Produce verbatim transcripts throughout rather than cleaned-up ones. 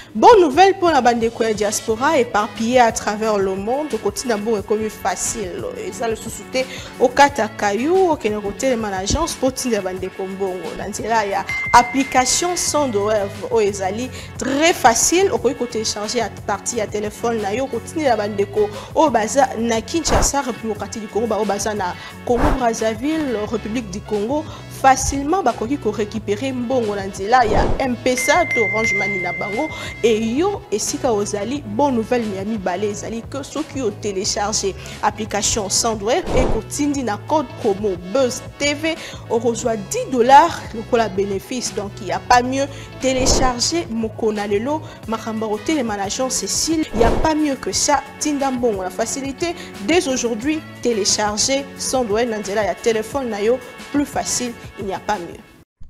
Bonne nouvelle pour la bande de diaspora éparpillée à travers le monde. Au quotidien, bon, est comme facile. Et ça, le sous-souté au Katakayou, au côté de mon agence, pour la bande de Kombongo. Dans là, il y a application sans douleur au Ezali. Très facile. Au côté télécharger à partir à téléphone, na yo continue la bande de Ko. Au Baza, na Kinshasa, République du Congo, au Baza, na Congo Brazzaville, République du Congo. Facilement bakoki ko récupérer mbongo na nzela ya M P S A to Orange Money na bango et yo esika ozali bonne nouvelle miami balé ezali que ceux qui ont téléchargé application Sandware et kotindi na code promo Buzz T V on reçoit dix dollars le la bénéfice donc il y a pas mieux télécharger mokona lelo makamba au télémanagement Cécile il y a pas mieux que ça tinda mbongo la facilité dès aujourd'hui télécharger Sandware na nzela ya téléphone na yo plus facile, il n'y a pas mieux.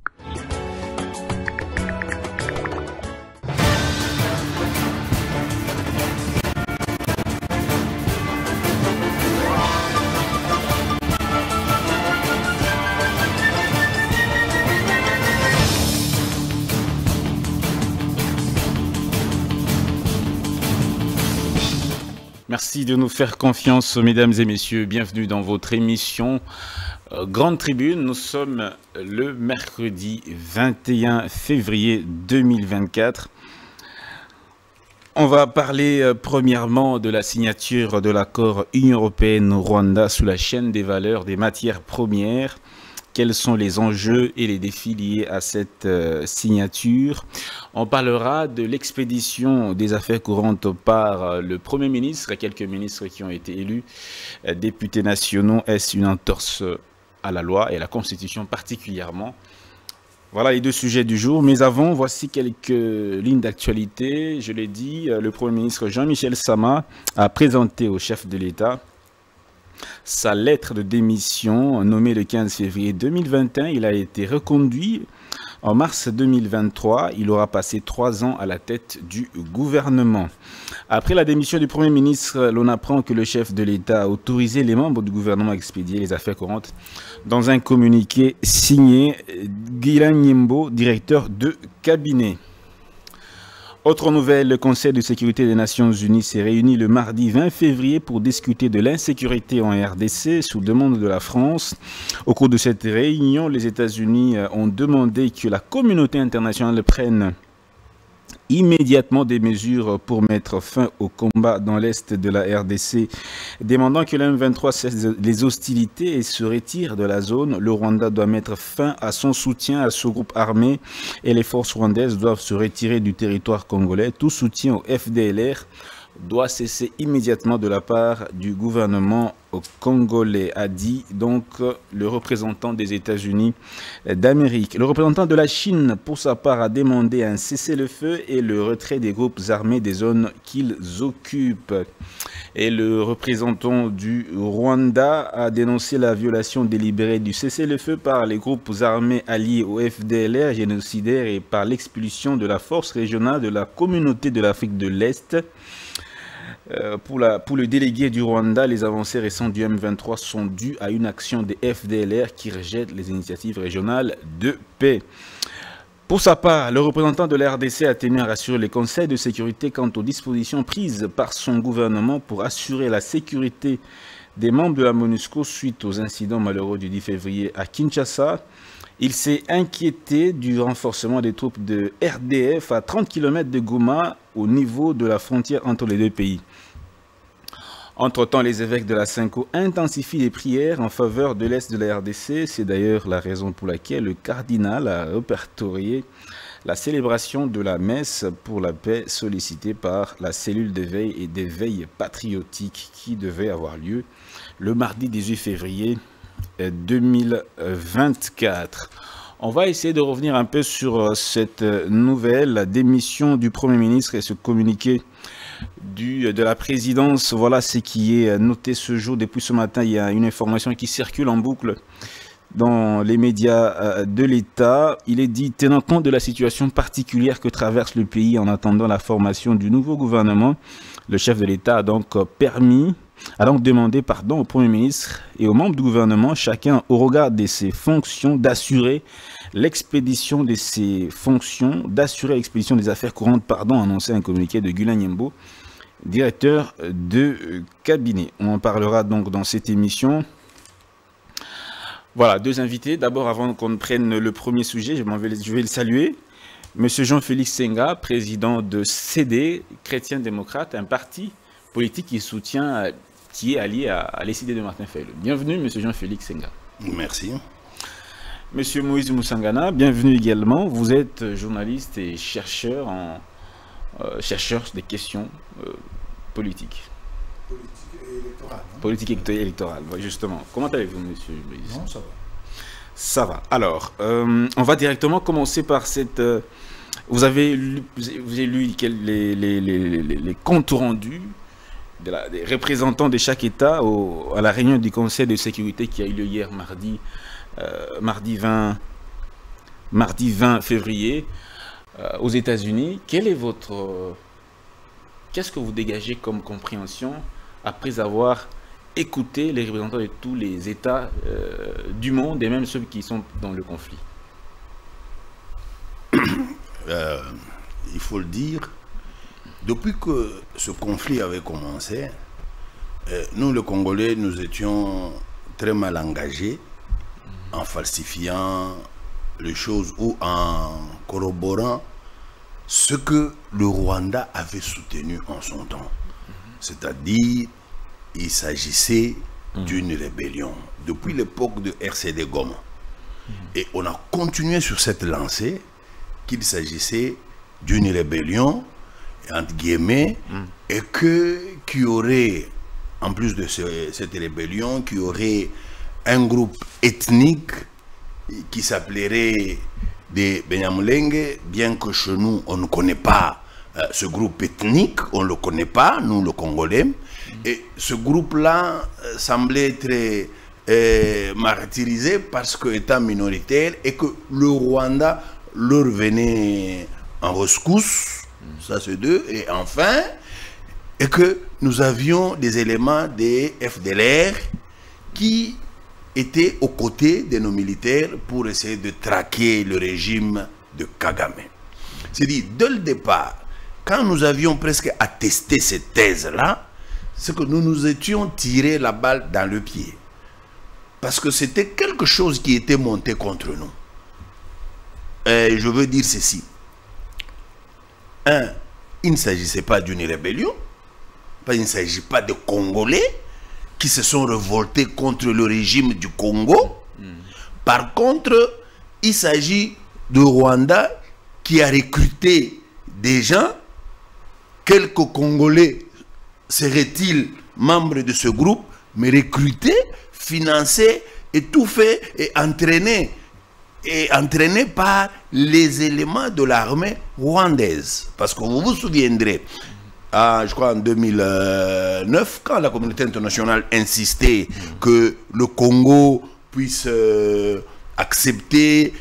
Merci de nous faire confiance, mesdames et messieurs. Bienvenue dans votre émission euh, Grande Tribune. Nous sommes le mercredi vingt et un février deux mille vingt-quatre. On va parler euh, premièrement de la signature de l'accord Union européenne-Rwanda sous la chaîne des valeurs des matières premières. Quels sont les enjeux et les défis liés à cette euh, signature? On parlera de l'expédition des affaires courantes par euh, le Premier ministre et quelques ministres qui ont été élus euh, députés nationaux. Est-ce une entorse à la loi et à la Constitution particulièrement? Voilà les deux sujets du jour. Mais avant, voici quelques lignes d'actualité. Je l'ai dit, euh, le Premier ministre Jean-Michel Sama a présenté au chef de l'État sa lettre de démission nommée le quinze février deux mille vingt et un. Il a été reconduit en mars deux mille vingt-trois. Il aura passé trois ans à la tête du gouvernement. Après la démission du Premier ministre, l'on apprend que le chef de l'État a autorisé les membres du gouvernement à expédier les affaires courantes dans un communiqué signé Guilain Nyembo, directeur de cabinet. Autre nouvelle, le Conseil de sécurité des Nations Unies s'est réuni le mardi vingt février pour discuter de l'insécurité en R D C sous demande de la France. Au cours de cette réunion, les États-Unis ont demandé que la communauté internationale prenne immédiatement des mesures pour mettre fin au combat dans l'est de la R D C, demandant que l'M vingt-trois cesse les hostilités et se retire de la zone. Le Rwanda doit mettre fin à son soutien à ce groupe armé et les forces rwandaises doivent se retirer du territoire congolais. Tout soutien au F D L R doit cesser immédiatement de la part du gouvernement congolais, a dit donc le représentant des États-Unis d'Amérique. Le représentant de la Chine, pour sa part, a demandé un cessez-le-feu et le retrait des groupes armés des zones qu'ils occupent. Et le représentant du Rwanda a dénoncé la violation délibérée du cessez-le-feu par les groupes armés alliés au F D L R génocidaire et par l'expulsion de la force régionale de la communauté de l'Afrique de l'Est. Euh, pour, la, pour le délégué du Rwanda, les avancées récentes du M vingt-trois sont dues à une action des F D L R qui rejette les initiatives régionales de paix. Pour sa part, le représentant de la R D C a tenu à rassurer les conseils de sécurité quant aux dispositions prises par son gouvernement pour assurer la sécurité des membres de la MONUSCO suite aux incidents malheureux du dix février à Kinshasa. Il s'est inquiété du renforcement des troupes de R D F à trente kilomètres de Goma au niveau de la frontière entre les deux pays. Entre-temps, les évêques de la Cinco intensifient les prières en faveur de l'Est de la R D C. C'est d'ailleurs la raison pour laquelle le cardinal a répertorié la célébration de la messe pour la paix sollicitée par la cellule d'éveil et d'éveil patriotique qui devait avoir lieu le mardi dix-huit février deux mille vingt-quatre. On va essayer de revenir un peu sur cette nouvelle, la démission du Premier ministre et ce communiqué du, de la présidence. Voilà ce qui est noté ce jour. Depuis ce matin, il y a une information qui circule en boucle dans les médias de l'État. Il est dit, tenant compte de la situation particulière que traverse le pays en attendant la formation du nouveau gouvernement, le chef de l'État a donc permis a donc demandé pardon au Premier ministre et aux membres du gouvernement, chacun au regard de ses fonctions, d'assurer l'expédition de ses fonctions, d'assurer l'expédition des affaires courantes, pardon, annoncé un communiqué de Gula Nyembo, directeur de cabinet. On en parlera donc dans cette émission. Voilà, deux invités. D'abord, avant qu'on prenne le premier sujet, je, vais, je vais le saluer. Monsieur Jean-Félix Senga, président de C D, Chrétien démocrate, un parti politique qui soutient, qui est allié à, à l'E C D de Martin Fayulu. Bienvenue, monsieur Jean-Félix Senga. Merci. Monsieur Moïse Moussangana, bienvenue également. Vous êtes journaliste et chercheur, en, euh, chercheur des questions euh, politiques. Politique et électorale. Non? Politique et électorale, justement. Comment allez-vous, monsieur Moïse? Non, ça va. Ça va. Alors, euh, on va directement commencer par cette... Euh, vous avez lu, vous avez lu les, les, les, les, les comptes rendus de la, des représentants de chaque État au, à la réunion du Conseil de sécurité qui a eu lieu hier mardi, euh, mardi, vingt, mardi vingt février euh, aux États-Unis. Quel est votre... Euh, qu'est-ce que vous dégagez comme compréhension après avoir écouté les représentants de tous les États euh, du monde et même ceux qui sont dans le conflit? euh, Il faut le dire, depuis que ce conflit avait commencé, euh, nous, les Congolais, nous étions très mal engagés en falsifiant les choses ou en corroborant ce que le Rwanda avait soutenu en son temps. C'est-à-dire, il s'agissait d'une rébellion depuis l'époque de R C D Goma. Et on a continué sur cette lancée qu'il s'agissait d'une rébellion, entre guillemets, mm. et que qui aurait, en plus de ce, cette rébellion, qui aurait un groupe ethnique qui s'appellerait des Benyamulenge, bien que chez nous, on ne connaît pas euh, ce groupe ethnique, on ne le connaît pas, nous, le Congolais, mm. et ce groupe-là euh, semblait être euh, martyrisé parce qu'étant minoritaire et que le Rwanda leur venait en rescousse, ça c'est deux, et enfin, et que nous avions des éléments des F D L R qui étaient aux côtés de nos militaires pour essayer de traquer le régime de Kagame. C'est-à-dire, dès le départ, quand nous avions presque attesté cette thèse-là, c'est que nous nous étions tiré la balle dans le pied. Parce que c'était quelque chose qui était monté contre nous. Et je veux dire ceci. Un, il ne s'agissait pas d'une rébellion. Il ne s'agit pas de Congolais qui se sont révoltés contre le régime du Congo. Mm. Par contre, il s'agit de Rwanda qui a recruté des gens. Quelques Congolais seraient-ils membres de ce groupe, mais recrutés, financés et tout fait et entraînés. Et entraîné par les éléments de l'armée rwandaise. Parce que vous vous souviendrez, ah, je crois en deux mille neuf, quand la communauté internationale insistait que le Congo puisse euh, accepter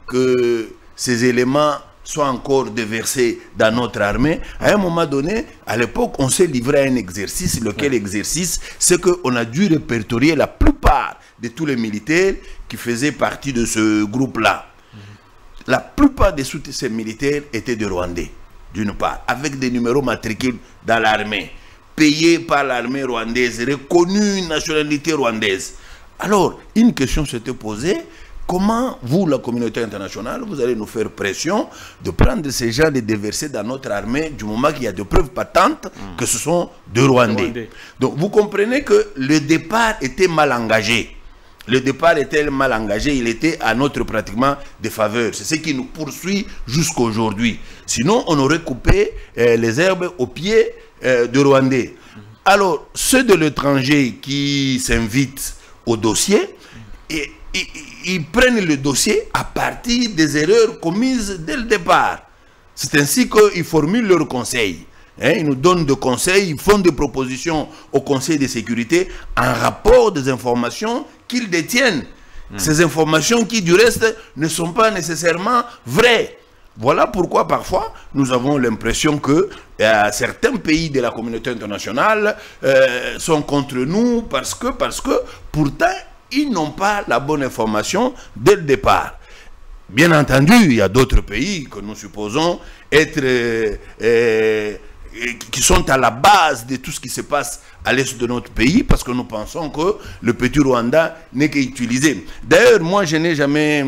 que ces éléments soient encore déversés dans notre armée, à un moment donné, à l'époque, on s'est livré à un exercice, lequel exercice, c'est qu'on a dû répertorier la plupart de tous les militaires qui faisaient partie de ce groupe-là. Mmh. La plupart de ces militaires étaient de Rwandais, d'une part, avec des numéros matricules dans l'armée, payés par l'armée rwandaise, reconnus une nationalité rwandaise. Alors, une question s'était posée, comment vous, la communauté internationale, vous allez nous faire pression de prendre ces gens et de déverser dans notre armée du moment qu'il y a de preuves patentes mmh. que ce sont de Rwandais. Rwandais. Donc, vous comprenez que le départ était mal engagé. Le départ était mal engagé, il était à notre pratiquement défaveur. C'est ce qui nous poursuit jusqu'à aujourd'hui. Sinon, on aurait coupé euh, les herbes aux pieds euh, de Rwandais. Alors, ceux de l'étranger qui s'invitent au dossier, et, et, ils prennent le dossier à partir des erreurs commises dès le départ. C'est ainsi qu'ils formulent leurs conseils. Hein, ils nous donnent des conseils, ils font des propositions au Conseil de sécurité en rapport des informations qu'ils détiennent. Mmh. Ces informations qui, du reste, ne sont pas nécessairement vraies. Voilà pourquoi, parfois, nous avons l'impression que euh, certains pays de la communauté internationale euh, sont contre nous parce que, parce que, pourtant, ils n'ont pas la bonne information dès le départ. bien entendu, il y a d'autres pays que nous supposons être, euh, euh, qui sont à la base de tout ce qui se passe à l'est de notre pays, parce que nous pensons que le petit Rwanda n'est qu'utilisé. D'ailleurs, moi, je n'ai jamais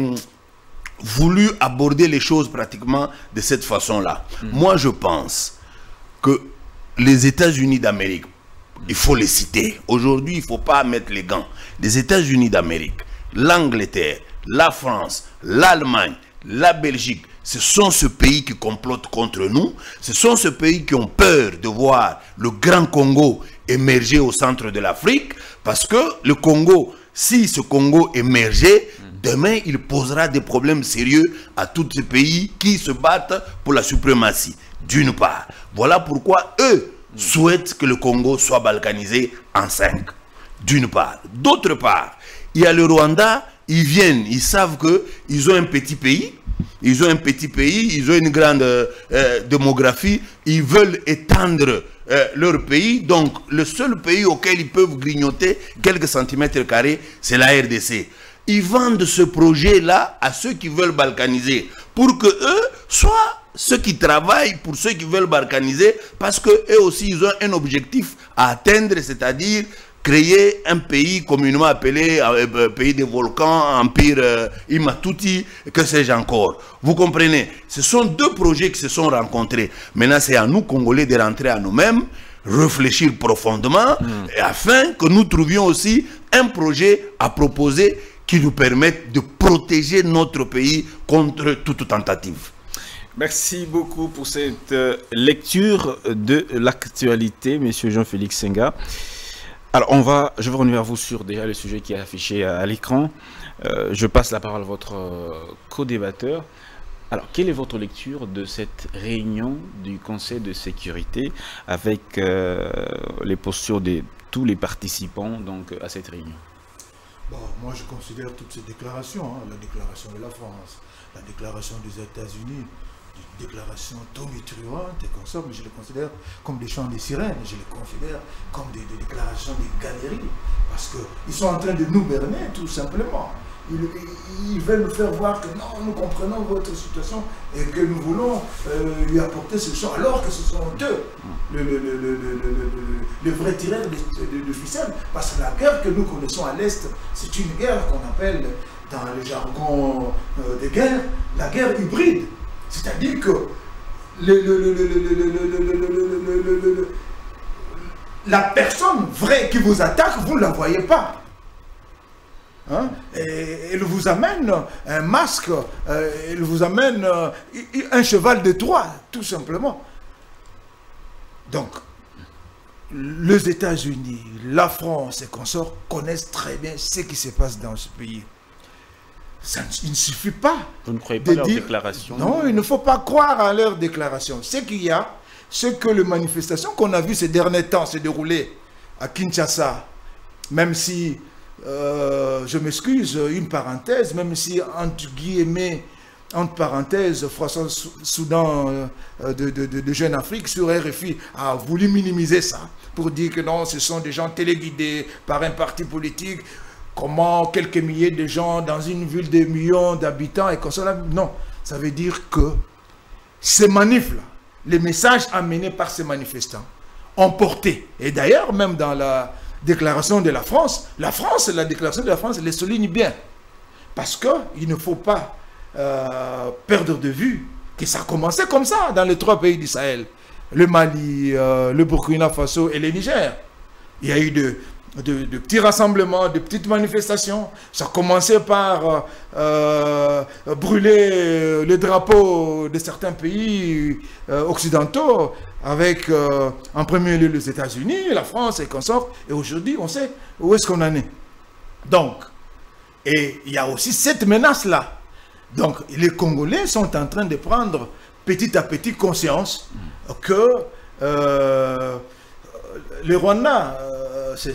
voulu aborder les choses pratiquement de cette façon-là. Mmh. Moi, je pense que les États-Unis d'Amérique, il faut les citer. Aujourd'hui, il ne faut pas mettre les gants. Les États-Unis d'Amérique, l'Angleterre, la France, l'Allemagne, la Belgique, ce sont ces pays qui complotent contre nous. Ce sont ces pays qui ont peur de voir le Grand Congo émerger au centre de l'Afrique. Parce que le Congo, si ce Congo émergeait, demain, il posera des problèmes sérieux à tous ces pays qui se battent pour la suprématie. D'une part. Voilà pourquoi eux souhaitent que le Congo soit balkanisé en cinq. D'une part. D'autre part, il y a le Rwanda, ils viennent, ils savent qu'ils ont un petit pays, ils ont un petit pays, ils ont une grande euh, démographie, ils veulent étendre euh, leur pays, donc le seul pays auquel ils peuvent grignoter quelques centimètres carrés, c'est la R D C. Ils vendent ce projet-là à ceux qui veulent balkaniser, pour que eux soient ceux qui travaillent pour ceux qui veulent balkaniser, parce que eux aussi ils ont un objectif à atteindre, c'est-à-dire créer un pays communément appelé euh, pays des volcans, empire euh, Imatuti, que sais-je encore. Vous comprenez? Ce sont deux projets qui se sont rencontrés. Maintenant, c'est à nous, Congolais, de rentrer à nous-mêmes, réfléchir profondément, mmh. et afin que nous trouvions aussi un projet à proposer qui nous permette de protéger notre pays contre toute tentative. Merci beaucoup pour cette lecture de l'actualité, M. Jean-Félix Senga. Alors, on va, je vais revenir vers vous sur déjà le sujet qui est affiché à, à l'écran. Euh, je passe la parole à votre euh, co-débatteur. Alors, quelle est votre lecture de cette réunion du Conseil de sécurité avec euh, les postures de tous les participants donc, à cette réunion? Bon, moi, je considère toutes ces déclarations, hein, la déclaration de la France, la déclaration des États-Unis, des déclarations tonitruantes et consorts, mais je les considère comme des chants de sirènes, je les considère comme des, des déclarations des galeries, parce qu'ils sont en train de nous berner, tout simplement. Ils, ils veulent nous faire voir que non, nous comprenons votre situation et que nous voulons euh, lui apporter ce solution, alors que ce sont eux le, le, le, le, le, le, le vrai tireur de, de, de ficelle. Parce que la guerre que nous connaissons à l'Est, c'est une guerre qu'on appelle, dans le jargon euh, de guerre, la guerre hybride. C'est-à-dire que le, le, le, le, le, le, le, le, le, le, le, la personne vraie qui vous attaque, vous ne la voyez pas. Hein? Et elle vous amène un masque, euh, elle vous amène euh, un cheval de Troie, tout simplement. Donc, les États-Unis, la France et consorts connaissent très bien ce qui se passe dans ce pays. Ça, il ne suffit pas. Vous ne croyez pas à leurs déclarations? Non, il ne faut pas croire à leurs déclarations. Ce qu'il y a, ce que les manifestations qu'on a vues ces derniers temps se dérouler à Kinshasa, même si, euh, je m'excuse, une parenthèse, même si, entre guillemets, entre parenthèses, François Soudan euh, de, de, de, de Jeune Afrique sur R F I a voulu minimiser ça, pour dire que non, ce sont des gens téléguidés par un parti politique. Comment quelques milliers de gens dans une ville de millions d'habitants et comme ça, non. Ça veut dire que ces manifs-là, les messages amenés par ces manifestants ont porté. Et d'ailleurs, même dans la déclaration de la France, la France, la déclaration de la France les souligne bien. Parce qu'il ne faut pas euh, perdre de vue que ça a commencé comme ça dans les trois pays du Sahel. Le Mali, euh, le Burkina Faso et le Niger. Il y a eu de... De, de petits rassemblements, de petites manifestations. Ça a commencé par euh, brûler le drapeau de certains pays euh, occidentaux, avec euh, en premier lieu les États-Unis, la France et consorts. Et aujourd'hui, on sait où est-ce qu'on en est. Donc, et il y a aussi cette menace-là. Donc, les Congolais sont en train de prendre petit à petit conscience que euh, les Rwandais, c'est,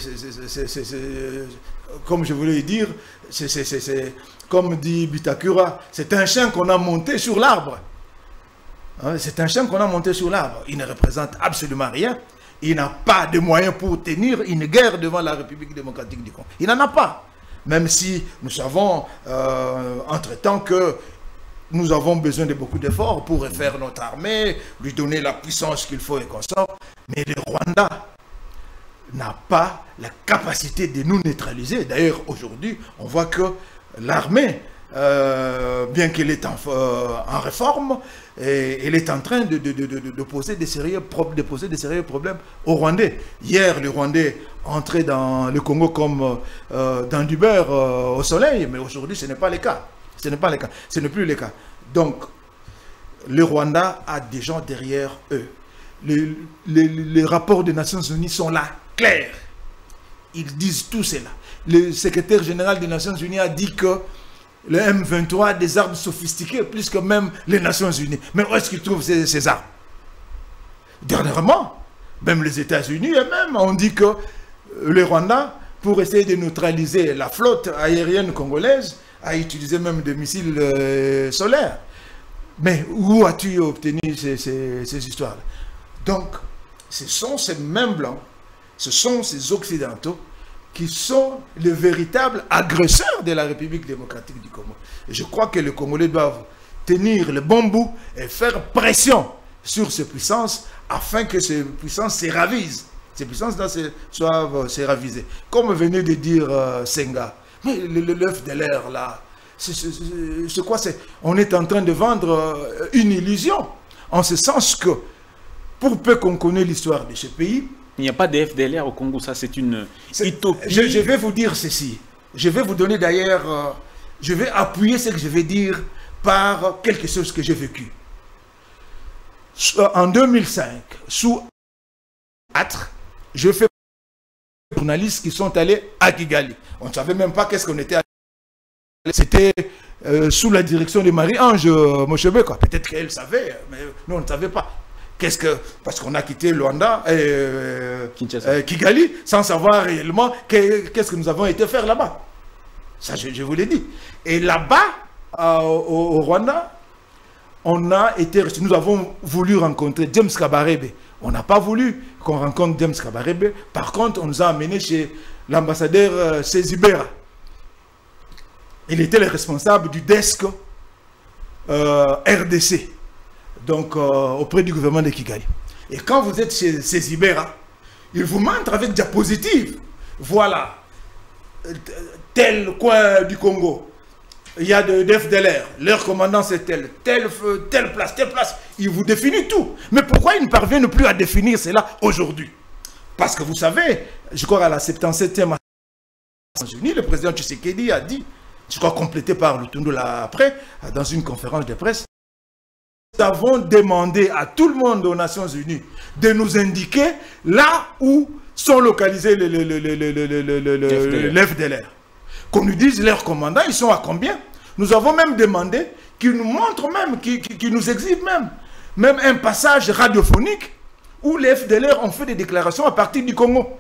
comme je voulais dire, c'est comme dit Bitakura, c'est un chien qu'on a monté sur l'arbre. Hein, c'est un chien qu'on a monté sur l'arbre. Il ne représente absolument rien. Il n'a pas de moyens pour tenir une guerre devant la République démocratique du Congo. Il n'en a pas. Même si nous savons, euh, entre-temps, que nous avons besoin de beaucoup d'efforts pour refaire notre armée, lui donner la puissance qu'il faut et qu'on sort. Mais le Rwanda n'a pas la capacité de nous neutraliser. D'ailleurs, aujourd'hui, on voit que l'armée, euh, bien qu'elle est en, euh, en réforme, et, elle est en train de, de, de, de, de, poser des sérieux, de poser des sérieux problèmes aux Rwandais. Hier, les Rwandais entraient dans le Congo comme euh, dans du beurre euh, au soleil, mais aujourd'hui, ce n'est pas le cas. Ce n'est pas le cas. Ce n'est plus le cas. Donc, le Rwanda a des gens derrière eux. Les, les, les rapports des Nations Unies sont là, clairs. Ils disent tout cela. Le secrétaire général des Nations Unies a dit que le M vingt-trois a des armes sophistiquées, plus que même les Nations Unies. Mais où est-ce qu'ils trouvent ces, ces armes? Dernièrement, même les États-Unis eux-mêmes ont dit que le Rwanda, pour essayer de neutraliser la flotte aérienne congolaise, a utilisé même des missiles euh, solaires. Mais où as-tu obtenu ces, ces, ces histoires-là? Donc, ce sont ces mêmes blancs, ce sont ces occidentaux qui sont les véritables agresseurs de la République démocratique du Congo. Et je crois que les Congolais doivent tenir le bon bout et faire pression sur ces puissances afin que ces puissances se ravisent. Ces puissances doivent se raviser. Comme venait de dire euh, Senga, mais l'œuf de l'air là, c'est quoi? C'est on est en train de vendre euh, une illusion, en ce sens que pour peu qu'on connaisse l'histoire de ce pays, il n'y a pas de F D L R au Congo, ça c'est une utopie. Je, je vais vous dire ceci. Je vais vous donner d'ailleurs, euh, je vais appuyer ce que je vais dire par quelque chose que j'ai vécu. En deux mille cinq, sous quatre, je fais des journalistes qui sont allés à Kigali. On ne savait même pas qu'est-ce qu'on était allé. C'était euh, sous la direction de Marie-Ange euh, Moshebe. Peut-être qu'elle savait, mais nous on ne savait pas. Qu'est-ce que, parce qu'on a quitté Luanda et euh, euh, Kigali sans savoir réellement qu'est-ce que nous avons été faire là-bas. Ça, je, je vous l'ai dit. Et là-bas, euh, au, au Rwanda, on a été, nous avons voulu rencontrer James Kabarebe. On n'a pas voulu qu'on rencontre James Kabarebe. Par contre, on nous a amenés chez l'ambassadeur euh, Sezibera. Il était le responsable du desk euh, R D C. Donc, euh, auprès du gouvernement de Kigali. Et quand vous êtes chez ces Ibera, ils vous montrent avec diapositive. Voilà, tel coin du Congo, il y a de, de F D L R, leur commandant c'est tel, telle, telle place, telle place. Ils vous définissent tout. Mais pourquoi ils ne parviennent plus à définir cela aujourd'hui? Parce que vous savez, je crois à la septante-septième Nations Unies, le président Tshisekedi a dit, je crois complété par Lutundu là après, dans une conférence de presse, nous avons demandé à tout le monde aux Nations Unies de nous indiquer là où sont localisés les, les, les, les, les, les, les, les F D L R. Qu'on nous dise leurs commandants, ils sont à combien? Nous avons même demandé qu'ils nous montrent même, qu'ils qu'ils nous exhibent même, même un passage radiophonique où les F D L R ont fait des déclarations à partir du Congo.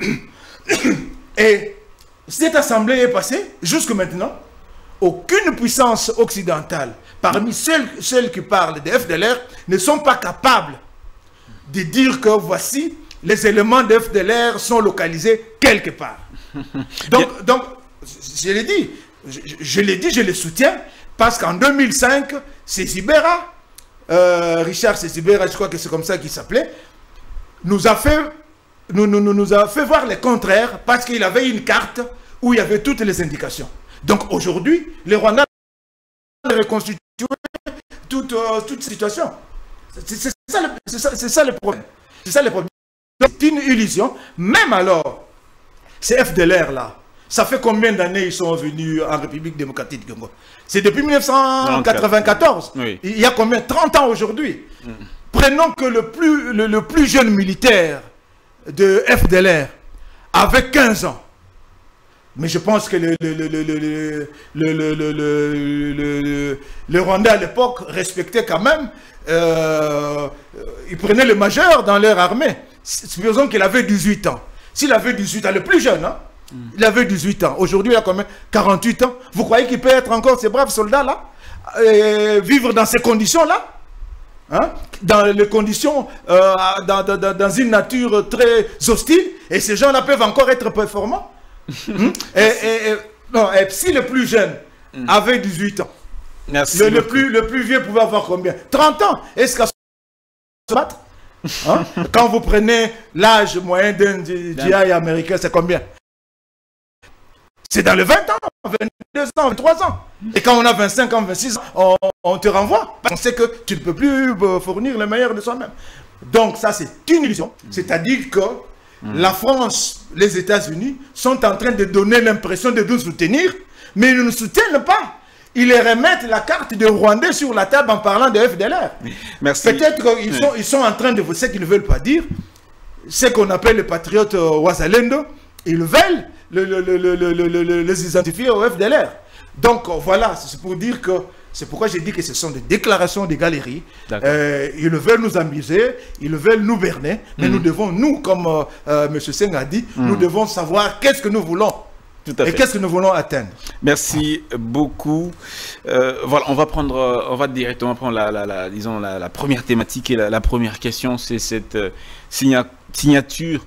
Et cette assemblée est passée, jusque maintenant, aucune puissance occidentale, parmi celles, celles qui parlent des F D L R, ne sont pas capables de dire que voici, les éléments de F D L R sont localisés quelque part. Donc, donc je l'ai dit, je, je l'ai dit, je le soutiens, parce qu'en deux mille cinq, Sezibera, euh, Richard Sezibera, je crois que c'est comme ça qu'il s'appelait, nous a fait, nous, nous, nous a fait voir le contraire, parce qu'il avait une carte où il y avait toutes les indications. Donc aujourd'hui, les Rwandais ont reconstitué toute, euh, toute situation. C'est ça, ça, ça le problème. C'est ça le problème. C'est une illusion. Même alors, ces F D L R là, ça fait combien d'années ils sont venus en République démocratique du Congo? C'est depuis mille neuf cent quatre-vingt-quatorze. Oui. Il y a combien? trente ans aujourd'hui. Mm. Prenons que le plus, le, le plus jeune militaire de F D L R avait quinze ans. Mais je pense que le, le, le, le, le, le, le, le, le, le, le Rwandais à l'époque respectait quand même, euh, ils prenaient le majeur dans leur armée. Supposons qu'il avait dix-huit ans. S'il avait dix-huit ans, le plus jeune, hein, mm. il avait dix-huit ans. Aujourd'hui, il a quand même quarante-huit ans. Vous croyez qu'il peut être encore ces braves soldats-là, et vivre dans ces conditions-là, hein, dans les conditions, euh, dans, dans, dans une nature très hostile, et ces gens-là peuvent encore être performants? Hum? et, et, et, non, et si le plus jeune avait dix-huit ans, Merci le, le, beaucoup. plus, le plus vieux pouvait avoir combien? trente ans. Est-ce qu'à se battre hein? Quand vous prenez l'âge moyen d'un G I américain, c'est combien? C'est dans les vingt ans, vingt-deux ans, vingt-trois ans. Et quand on a vingt-cinq ans, vingt-six ans, on, on te renvoie. Parce qu'on sait que tu ne peux plus fournir le meilleur de soi-même. Donc ça, c'est une illusion. C'est-à-dire que mmh. la France, les États-Unis sont en train de donner l'impression de nous soutenir, mais ils ne nous soutiennent pas. Ils les remettent la carte de Rwandais sur la table en parlant de F D L R. Merci. Peut-être qu'ils oui. sont, ils sont en train de vous, ce qu'ils ne veulent pas dire, ce qu'on appelle les patriotes euh, Wazalendo, ils veulent le, le, le, le, le, le, le, les identifier au F D L R. Donc euh, voilà, c'est pour dire que, c'est pourquoi j'ai dit que ce sont des déclarations des galeries. Euh, ils veulent nous amuser, ils veulent nous berner, mais mmh. nous devons, nous, comme euh, euh, M. Seng a dit, mmh. nous devons savoir qu'est-ce que nous voulons. Tout à fait. Et qu'est-ce que nous voulons atteindre? Merci beaucoup. Euh, voilà, on va prendre, on va directement prendre la, la, la disons la, la première thématique et la, la première question, c'est cette euh, signa, signature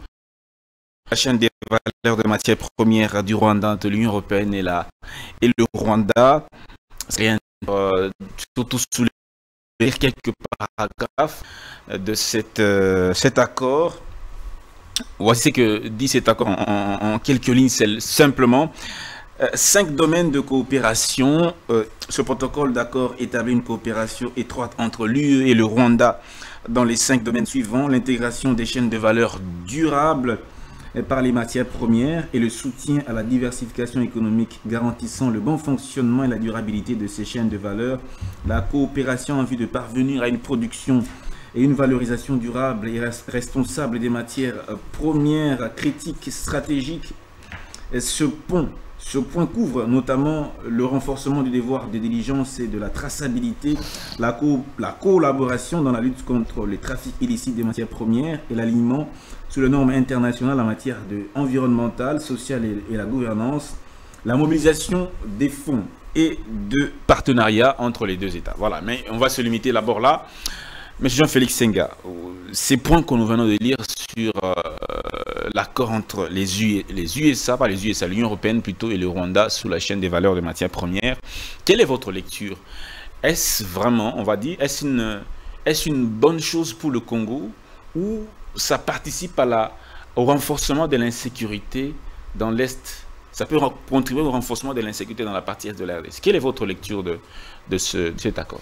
la chaîne des valeurs de matières premières du Rwanda entre l'Union européenne et la et le Rwanda. C'est rien, euh, surtout sous les quelques paragraphes de cette euh, cet accord. Voici ce que dit cet accord en, en, en quelques lignes simplement. Euh, cinq domaines de coopération. Euh, ce protocole d'accord établit une coopération étroite entre l'U E et le Rwanda dans les cinq domaines suivants. L'intégration des chaînes de valeur durables par les matières premières et le soutien à la diversification économique garantissant le bon fonctionnement et la durabilité de ces chaînes de valeur. La coopération en vue de parvenir à une production et une valorisation durable et responsable des matières premières critiques stratégiques. Ce pont, ce point couvre notamment le renforcement du devoir de diligence et de la traçabilité, la, co la collaboration dans la lutte contre les trafics illicites des matières premières et l'alignement sur les normes internationales en matière environnementale, sociale et, et la gouvernance, la mobilisation des fonds et de partenariats entre les deux États. Voilà, mais on va se limiter d'abord là. Monsieur Jean-Félix Senga, ces points que nous venons de lire sur euh, l'accord entre les, U, les U S A, pas les U S A, l'Union européenne plutôt, et le Rwanda sous la chaîne des valeurs de matières premières, quelle est votre lecture? Est-ce vraiment, on va dire, est-ce une, est-ce une bonne chose pour le Congo ou ça participe à la, au renforcement de l'insécurité dans l'Est? Ça peut contribuer au renforcement de l'insécurité dans la partie Est de la R D C. Quelle est votre lecture de, de, ce, de cet accord?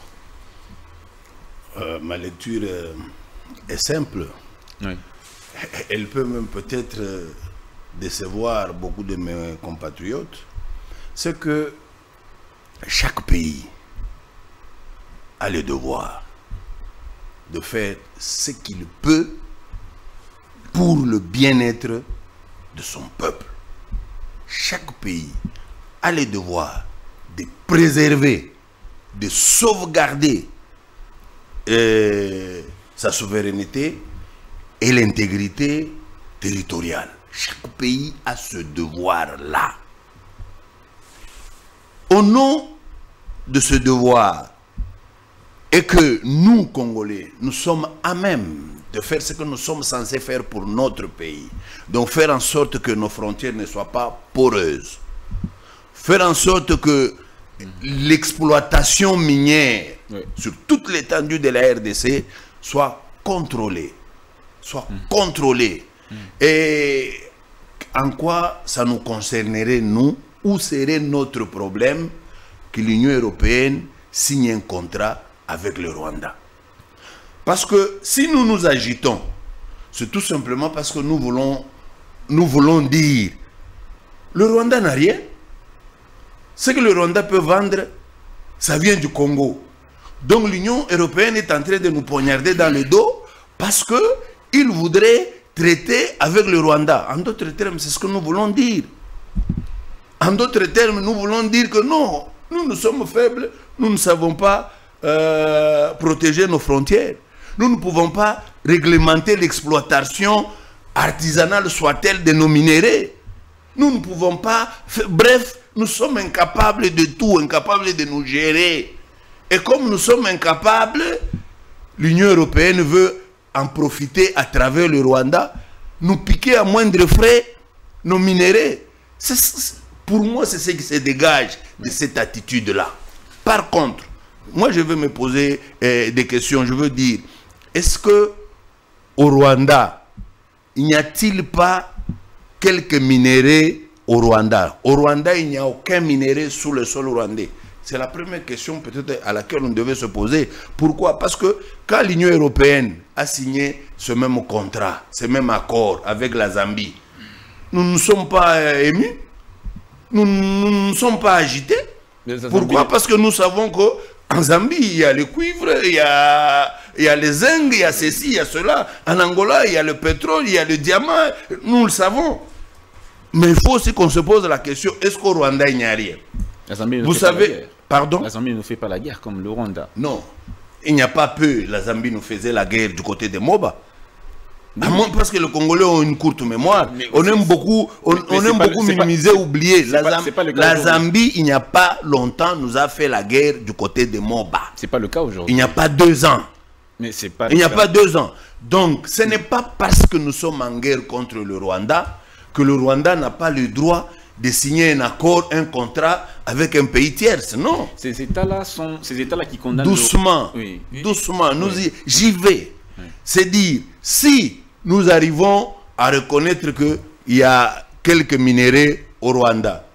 Euh, ma lecture euh, est simple. Oui. Elle peut même peut-être euh, décevoir beaucoup de mes compatriotes. C'est que chaque pays a le devoir de faire ce qu'il peut pour le bien-être de son peuple. Chaque pays a le devoir de préserver, de sauvegarder Euh, sa souveraineté et l'intégrité territoriale. Chaque pays a ce devoir-là. Au nom de ce devoir, et que nous, Congolais, nous sommes à même de faire ce que nous sommes censés faire pour notre pays. Donc faire en sorte que nos frontières ne soient pas poreuses. Faire en sorte que l'exploitation minière oui. sur toute l'étendue de la R D C soit contrôlée. Soit mmh. contrôlée. Mmh. Et en quoi ça nous concernerait, nous? Où serait notre problème que l'Union européenne signe un contrat avec le Rwanda? Parce que si nous nous agitons, c'est tout simplement parce que nous voulons, nous voulons dire le Rwanda n'a rien. Ce que le Rwanda peut vendre, ça vient du Congo. Donc l'Union européenne est en train de nous poignarder dans le dos parce qu'il voudrait traiter avec le Rwanda. En d'autres termes, c'est ce que nous voulons dire. En d'autres termes, nous voulons dire que non, nous, nous sommes faibles, nous ne savons pas euh, protéger nos frontières. Nous ne pouvons pas réglementer l'exploitation artisanale soit-elle de nos minéraux. Nous ne pouvons pas... Bref, nous sommes incapables de tout, incapables de nous gérer. Et comme nous sommes incapables, l'Union européenne veut en profiter à travers le Rwanda, nous piquer à moindre frais nos minéraux. Pour moi, c'est ce qui se dégage de cette attitude-là. Par contre, moi je veux me poser euh, des questions. Je veux dire, est-ce que au Rwanda, il n'y a-t-il pas quelques minéraux au Rwanda? Au Rwanda, il n'y a aucun minerai sous le sol rwandais. C'est la première question peut-être à laquelle on devait se poser. Pourquoi? Parce que quand l'Union européenne a signé ce même contrat, ce même accord avec la Zambie, nous ne sommes pas euh, émus, nous ne nous sommes pas agités. Pourquoi? Parce que nous savons qu'en Zambie, il y a le cuivre, il y a, il y a les zinc, il y a ceci, il y a cela. En Angola, il y a le pétrole, il y a le diamant. Nous le savons. Mais il faut aussi qu'on se pose la question, est-ce qu'au Rwanda, il n'y a rien? La Zambie ne Vous fait pas la savez, guerre. pardon? La Zambie ne fait pas la guerre comme le Rwanda. Non, il n'y a pas peu. La Zambie nous faisait la guerre du côté de Moba. À moins parce que les Congolais ont une courte mémoire. Mais on aime beaucoup, on, mais on aime pas beaucoup le- c'est pas- minimiser, oublier. La, pas- Zam- c'est pas le cas la aujourd'hui. Zambie, il n'y a pas longtemps, nous a fait la guerre du côté de Moba. C'est pas le cas Il aujourd'hui. n'y a pas deux ans. Mais c'est pas. Il n'y le a cas. pas deux ans. Donc, ce n'est pas parce que nous sommes en guerre contre le Rwanda que le Rwanda n'a pas le droit de signer un accord, un contrat avec un pays tierce. Non. Ces États-là sont ces États-là qui condamnent. Doucement, le- Oui. Oui. doucement, nous Oui. y- j'y vais. Oui. C'est dire, si nous arrivons à reconnaître qu'il y a quelques minéraux au Rwanda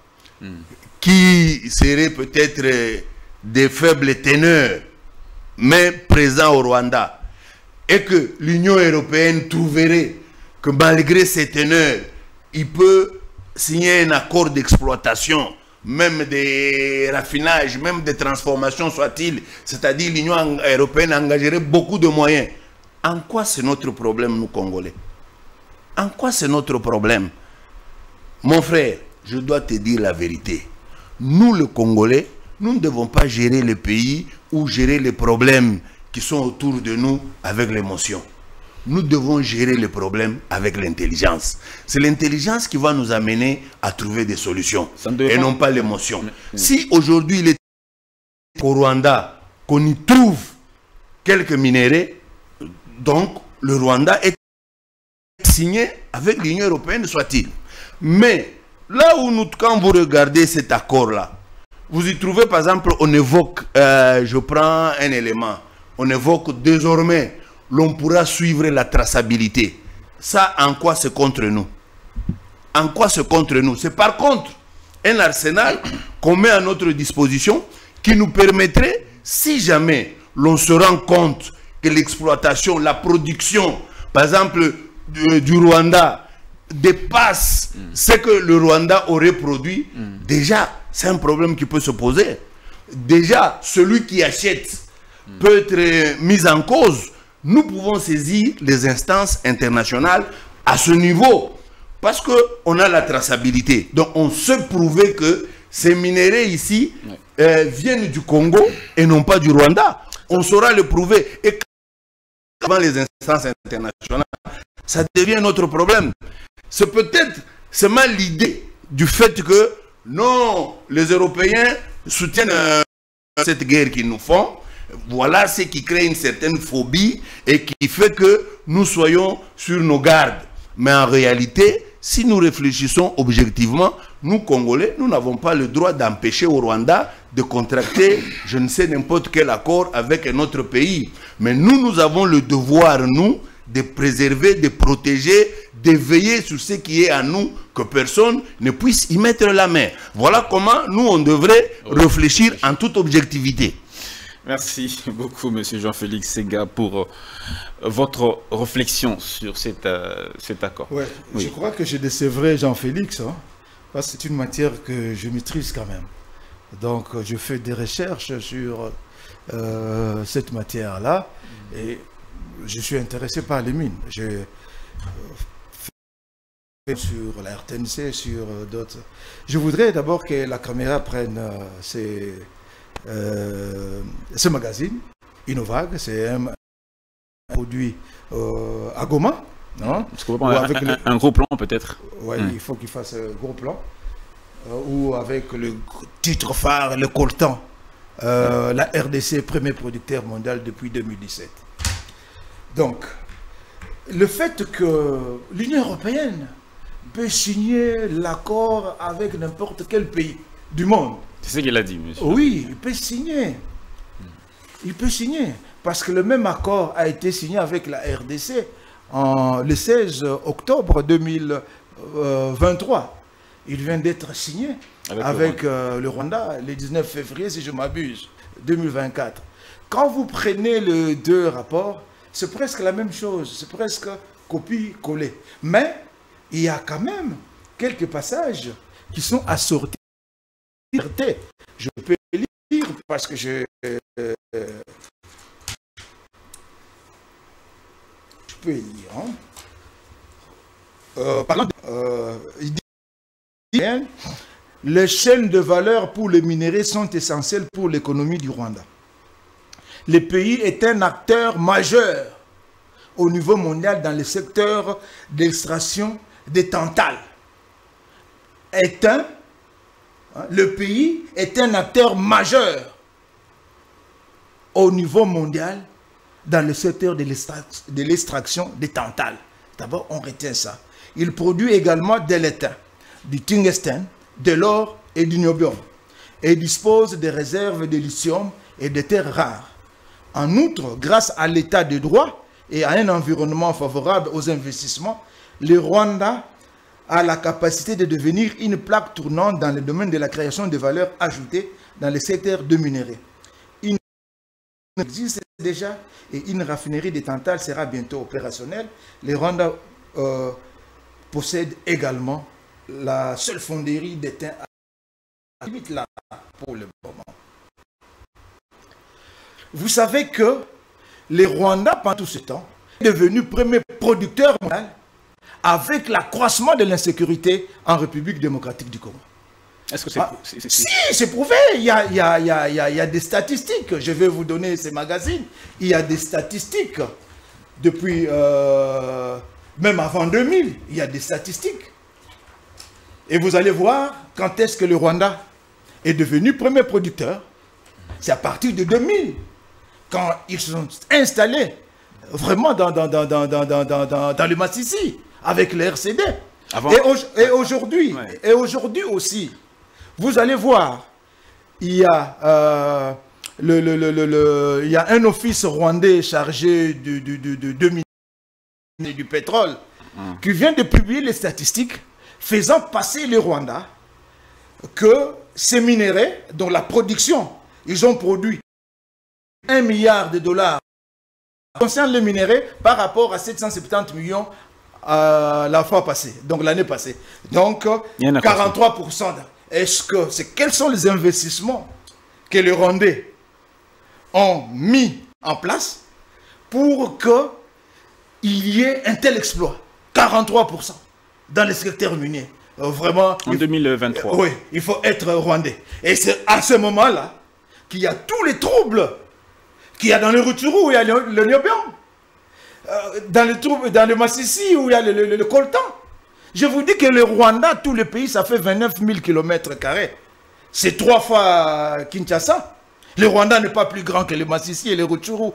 qui seraient peut-être euh, des faibles teneurs, mais présents au Rwanda, et que l'Union européenne trouverait que malgré ces teneurs, il peut signer un accord d'exploitation, même des raffinages, même des transformations soit-il, c'est-à-dire l'Union européenne engagerait beaucoup de moyens. En quoi c'est notre problème, nous Congolais? En quoi c'est notre problème? Mon frère, je dois te dire la vérité. Nous, les Congolais, nous ne devons pas gérer le pays ou gérer les problèmes qui sont autour de nous avec l'émotion. Nous devons gérer les problèmes avec l'intelligence. C'est l'intelligence qui va nous amener à trouver des solutions Ça ne devait et pas- non pas l'émotion. Mais- mais- Si aujourd'hui il est au Rwanda qu'on y trouve quelques minéraux, donc le Rwanda est signé avec l'Union européenne, soit-il. Mais là où nous, quand vous regardez cet accord-là, vous y trouvez par exemple, on évoque, euh, je prends un élément, on évoque désormais, l'on pourra suivre la traçabilité. Ça, en quoi c'est contre nous? En quoi c'est contre nous? C'est par contre un arsenal qu'on met à notre disposition qui nous permettrait, si jamais l'on se rend compte que l'exploitation, la production, par exemple, du, du Rwanda dépasse mm. ce que le Rwanda aurait produit, mm. déjà, c'est un problème qui peut se poser. Déjà, celui qui achète mm. peut être mis en cause. Nous pouvons saisir les instances internationales à ce niveau parce qu'on a la traçabilité. Donc, on sait prouver que ces minéraux ici mm. euh, viennent du Congo et non pas du Rwanda. On saura le prouver. Et devant les instances internationales, ça devient notre problème. C'est peut-être seulement l'idée du fait que non, les Européens soutiennent euh, cette guerre qu'ils nous font. Voilà ce qui crée une certaine phobie et qui fait que nous soyons sur nos gardes. Mais en réalité, si nous réfléchissons objectivement, nous Congolais, nous n'avons pas le droit d'empêcher au Rwanda de contracter, je ne sais, n'importe quel accord avec un autre pays. Mais nous, nous avons le devoir, nous, de préserver, de protéger, de veiller sur ce qui est à nous, que personne ne puisse y mettre la main. Voilà comment nous, on devrait réfléchir en toute objectivité. Merci beaucoup, monsieur Jean-Félix Sega, pour euh, votre réflexion sur cet, euh, cet accord. Ouais, Oui. Je crois que je décevrai Jean-Félix, hein, parce que c'est une matière que je maîtrise quand même. Donc, je fais des recherches sur euh, cette matière-là et je suis intéressé par les mines. J'ai euh, fait sur la R T N C, sur euh, d'autres. Je voudrais d'abord que la caméra prenne euh, ces, euh, ce magazine, Innovag, c'est un produit euh, à Goma. Non? Parce qu'on va prendre un, un, le... un gros plan peut-être. Oui, hum. il faut qu'il fasse un gros plan. Euh, ou avec le titre phare, le coltan. Euh, la R D C, premier producteur mondial depuis deux mille dix-sept. Donc, le fait que l'Union européenne peut signer l'accord avec n'importe quel pays du monde. C'est ce qu'il a dit, monsieur. Oui, il peut signer. Il peut signer. Parce que le même accord a été signé avec la R D C en, le seize octobre deux mille vingt-trois. Il vient d'être signé avec, avec le, euh, le Rwanda le dix-neuf février, si je m'abuse, deux mille vingt-quatre. Quand vous prenez les deux rapports, c'est presque la même chose. C'est presque copie-coller. Mais il y a quand même quelques passages qui sont assortis. Je peux lire parce que je... Euh, je peux lire. Hein. Euh, parlant de, euh, il dit, les chaînes de valeur pour les minéraux sont essentielles pour l'économie du Rwanda. Le pays est un acteur majeur au niveau mondial dans le secteur d'extraction des tantales. Est un, hein, le pays est un acteur majeur au niveau mondial dans le secteur de l'extraction des tantales. D'abord, on retient ça. Il produit également de l'étain, du tungstène, de l'or et du niobium, et dispose de réserves de lithium et de terres rares. En outre, grâce à l'état de droit et à un environnement favorable aux investissements, le Rwanda a la capacité de devenir une plaque tournante dans le domaine de la création de valeur ajoutée dans le secteur de minerais. Une existe déjà et une raffinerie de tantale sera bientôt opérationnelle. Le Rwanda euh, possède également la seule fonderie d'étain à limite là pour le moment. Vous savez que le Rwanda, pendant tout ce temps, est devenu premier producteur mondial avec l'accroissement de l'insécurité en République démocratique du Congo. Est-ce que c'est... Ah, si, c'est prouvé. Il y, a, il, y a, il, y a, il, y a, il y a des statistiques. Je vais vous donner ces magazines. Il y a des statistiques. Depuis, euh, même avant deux mille, il y a des statistiques. Et vous allez voir quand est-ce que le Rwanda est devenu premier producteur. C'est à partir de deux mille. Quand ils se sont installés vraiment dans, dans, dans, dans, dans, dans, dans, dans le Massissi, avec le R C D. Avant. Et, au, et aujourd'hui, ouais. et aujourd'hui aussi, vous allez voir, il y a, euh, le, le, le, le, le, il y a un office rwandais chargé de, de, de, de, de mines et du pétrole hum. qui vient de publier les statistiques faisant passer le Rwanda que ces minéraux, dont la production, ils ont produit un milliard de dollars concerne les minéraux par rapport à sept cent soixante-dix millions euh, la fois passée, donc l'année passée. Donc, quarante-trois pour cent. Est-ce que c'est quels sont les investissements que les Rwandais ont mis en place pour qu'il y ait un tel exploit? quarante-trois pour cent dans le secteur minier. Euh, vraiment. En deux mille vingt-trois. Oui, il faut être rwandais. Et c'est à ce moment-là qu'il y a tous les troubles qu'il y a dans le Rutshuru où il y a le, le niobium, euh, dans le trouble, dans le Massissi où il y a le, le, le coltan. Je vous dis que le Rwanda, tout le pays, ça fait vingt-neuf mille kilomètres carrés. C'est trois fois Kinshasa. Le Rwanda n'est pas plus grand que le Massissi et le Rutshuru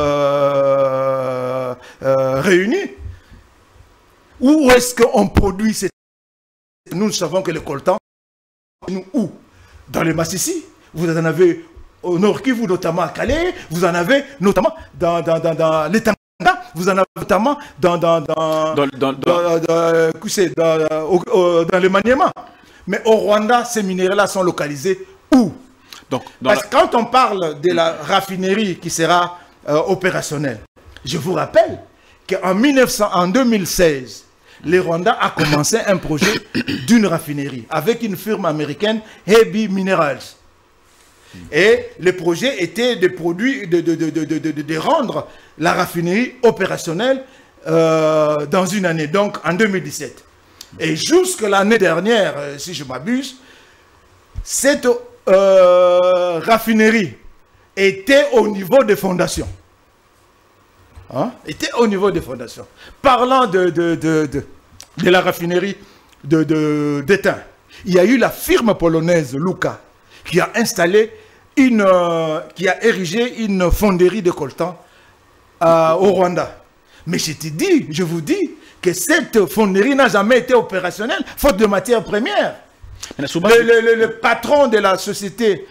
euh, euh, réunis. Où est-ce qu'on produit ces... Nous savons que le coltan, nous, où? Dans le Massissi. Vous en avez au Nord Kivu, notamment à Calais, vous en avez notamment dans, dans, dans, dans les Tanganyika, vous en avez notamment dans, dans, dans, dans, dans, dans, dans, dans, dans, au, au, dans le Maniema. Mais au Rwanda, ces minéraux-là sont localisés où? Donc, Parce que la... quand on parle de la raffinerie qui sera euh, opérationnelle, je vous rappelle qu'en en deux mille seize, le Rwanda a commencé un projet d'une raffinerie avec une firme américaine, Heavy Minerals. Et le projet était de, produire, de, de, de, de, de, de, de rendre la raffinerie opérationnelle euh, dans une année, donc en deux mille dix-sept. Et jusque l'année dernière, si je m'abuse, cette euh, raffinerie était au niveau des fondations. Hein? Était au niveau des fondations. Parlant de, de, de, de, de la raffinerie de, de, d'étain, il y a eu la firme polonaise Luka qui a installé une, euh, qui a érigé une fonderie de coltan euh, au Rwanda. Mais je te dis, je vous dis que cette fonderie n'a jamais été opérationnelle, faute de matières premières. Le, le, le, le patron de la société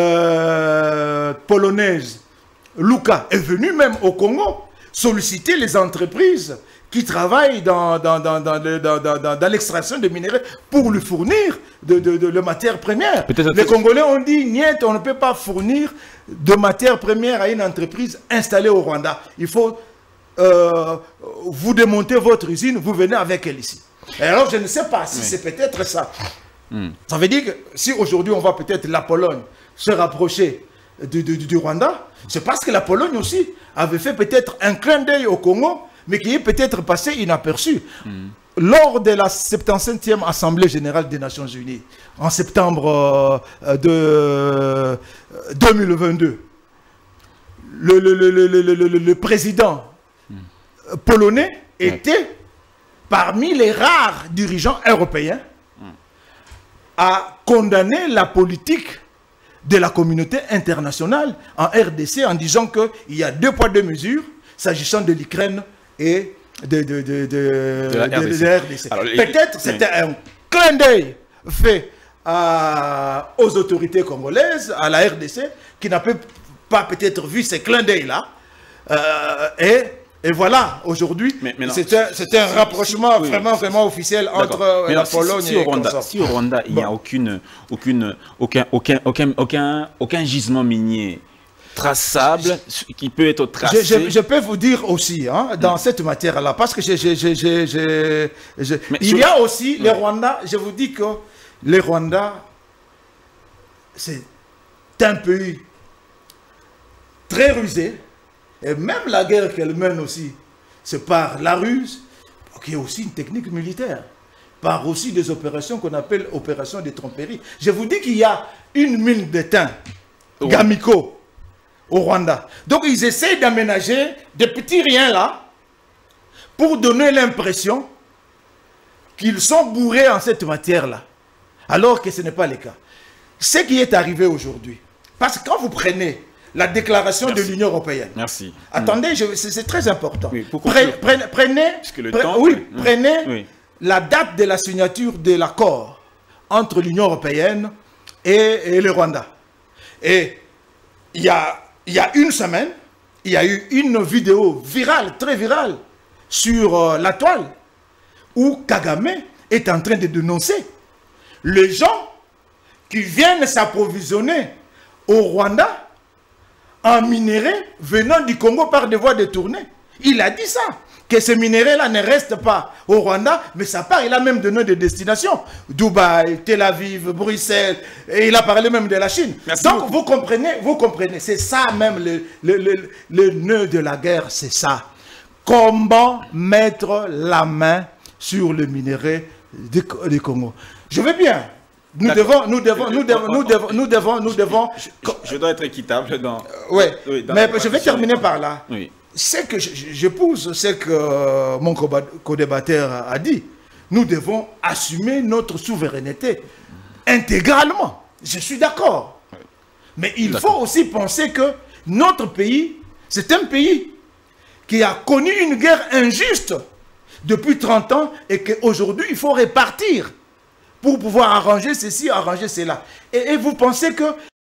euh, polonaise, Luka, est venu même au Congo solliciter les entreprises qui travaillent dans, dans, dans, dans, dans, dans, dans, dans l'extraction de minerais pour lui fournir de, de, de, de matières premières. Les Congolais ont dit, niet, on ne peut pas fournir de matières premières à une entreprise installée au Rwanda. Il faut euh, vous démonter votre usine, vous venez avec elle ici. Et alors je ne sais pas si oui. c'est peut-être ça. Mm. Ça veut dire que si aujourd'hui on voit peut-être la Pologne se rapprocher du, du, du Rwanda, c'est parce que la Pologne aussi avait fait peut-être un clin d'œil au Congo, mais qui est peut-être passé inaperçu. Mm. Lors de la soixante-septième Assemblée Générale des Nations Unies, en septembre euh, de euh, deux mille vingt-deux, le, le, le, le, le, le, le président mm. polonais ouais. était parmi les rares dirigeants européens mm. à condamner la politique de la communauté internationale en R D C en disant qu'il y a deux poids, deux mesures s'agissant de l'Ukraine et de, de, de, de, de, la, de, R D C. de R D C. Peut-être c'était oui. un clin d'œil fait à, aux autorités congolaises, à la R D C, qui n'a pas peut-être vu ces clins d'œil-là. Euh, et, et voilà, aujourd'hui, c'est un, un si, rapprochement si, oui, vraiment, oui, vraiment officiel entre la si, Pologne si, si et Rwanda. Si au Rwanda, il n'y bon. a aucune, aucune, aucun, aucun, aucun, aucun, aucun gisement minier traçable je, qui peut être tracé. Je, je, je peux vous dire aussi, hein, dans mm. cette matière-là, parce que je, je, je, je, je, je, il sur... y a aussi mm. les Rwandais, je vous dis que les Rwandais, c'est un pays très rusé, et même la guerre qu'elle mène aussi, c'est par la ruse, qui est aussi une technique militaire, par aussi des opérations qu'on appelle opérations de tromperie. Je vous dis qu'il y a une mine de thym, oh. Gamiko, au Rwanda. Donc ils essayent d'aménager des petits riens là pour donner l'impression qu'ils sont bourrés en cette matière-là. Alors que ce n'est pas le cas. Ce qui est arrivé aujourd'hui, parce que quand vous prenez la déclaration Merci. de l'Union européenne, Merci. attendez, mmh. c'est très important. Oui, prenez, prenez, prenez, le pre temps, oui, mmh. prenez oui. la date de la signature de l'accord entre l'Union européenne et, et le Rwanda. Et il y a Il y a une semaine, il y a eu une vidéo virale, très virale, sur euh, la toile, où Kagame est en train de dénoncer les gens qui viennent s'approvisionner au Rwanda en minerais venant du Congo par des voies détournées. Il a dit ça, que ces minéraux-là ne restent pas au Rwanda, mais ça part, il a même donné des destinations. Dubaï, Tel Aviv, Bruxelles, et il a parlé même de la Chine. Merci Donc beaucoup. vous comprenez, vous comprenez, c'est ça même le, le, le, le nœud de la guerre, c'est ça. Comment mettre la main sur le minerai du, du Congo. Je veux bien. Nous devons, nous devons, nous devons, nous devons, nous devons, nous devons... Je, je, je dois être équitable dans... Euh, ouais, oui, dans mais je vais terminer par là. Oui. C'est que j'épouse ce que euh, mon co-débatteur a dit. Nous devons assumer notre souveraineté intégralement. Je suis d'accord. Mais il faut aussi penser que notre pays, c'est un pays qui a connu une guerre injuste depuis trente ans et qu'aujourd'hui, il faut répartir pour pouvoir arranger ceci, arranger cela. Et, et vous pensez que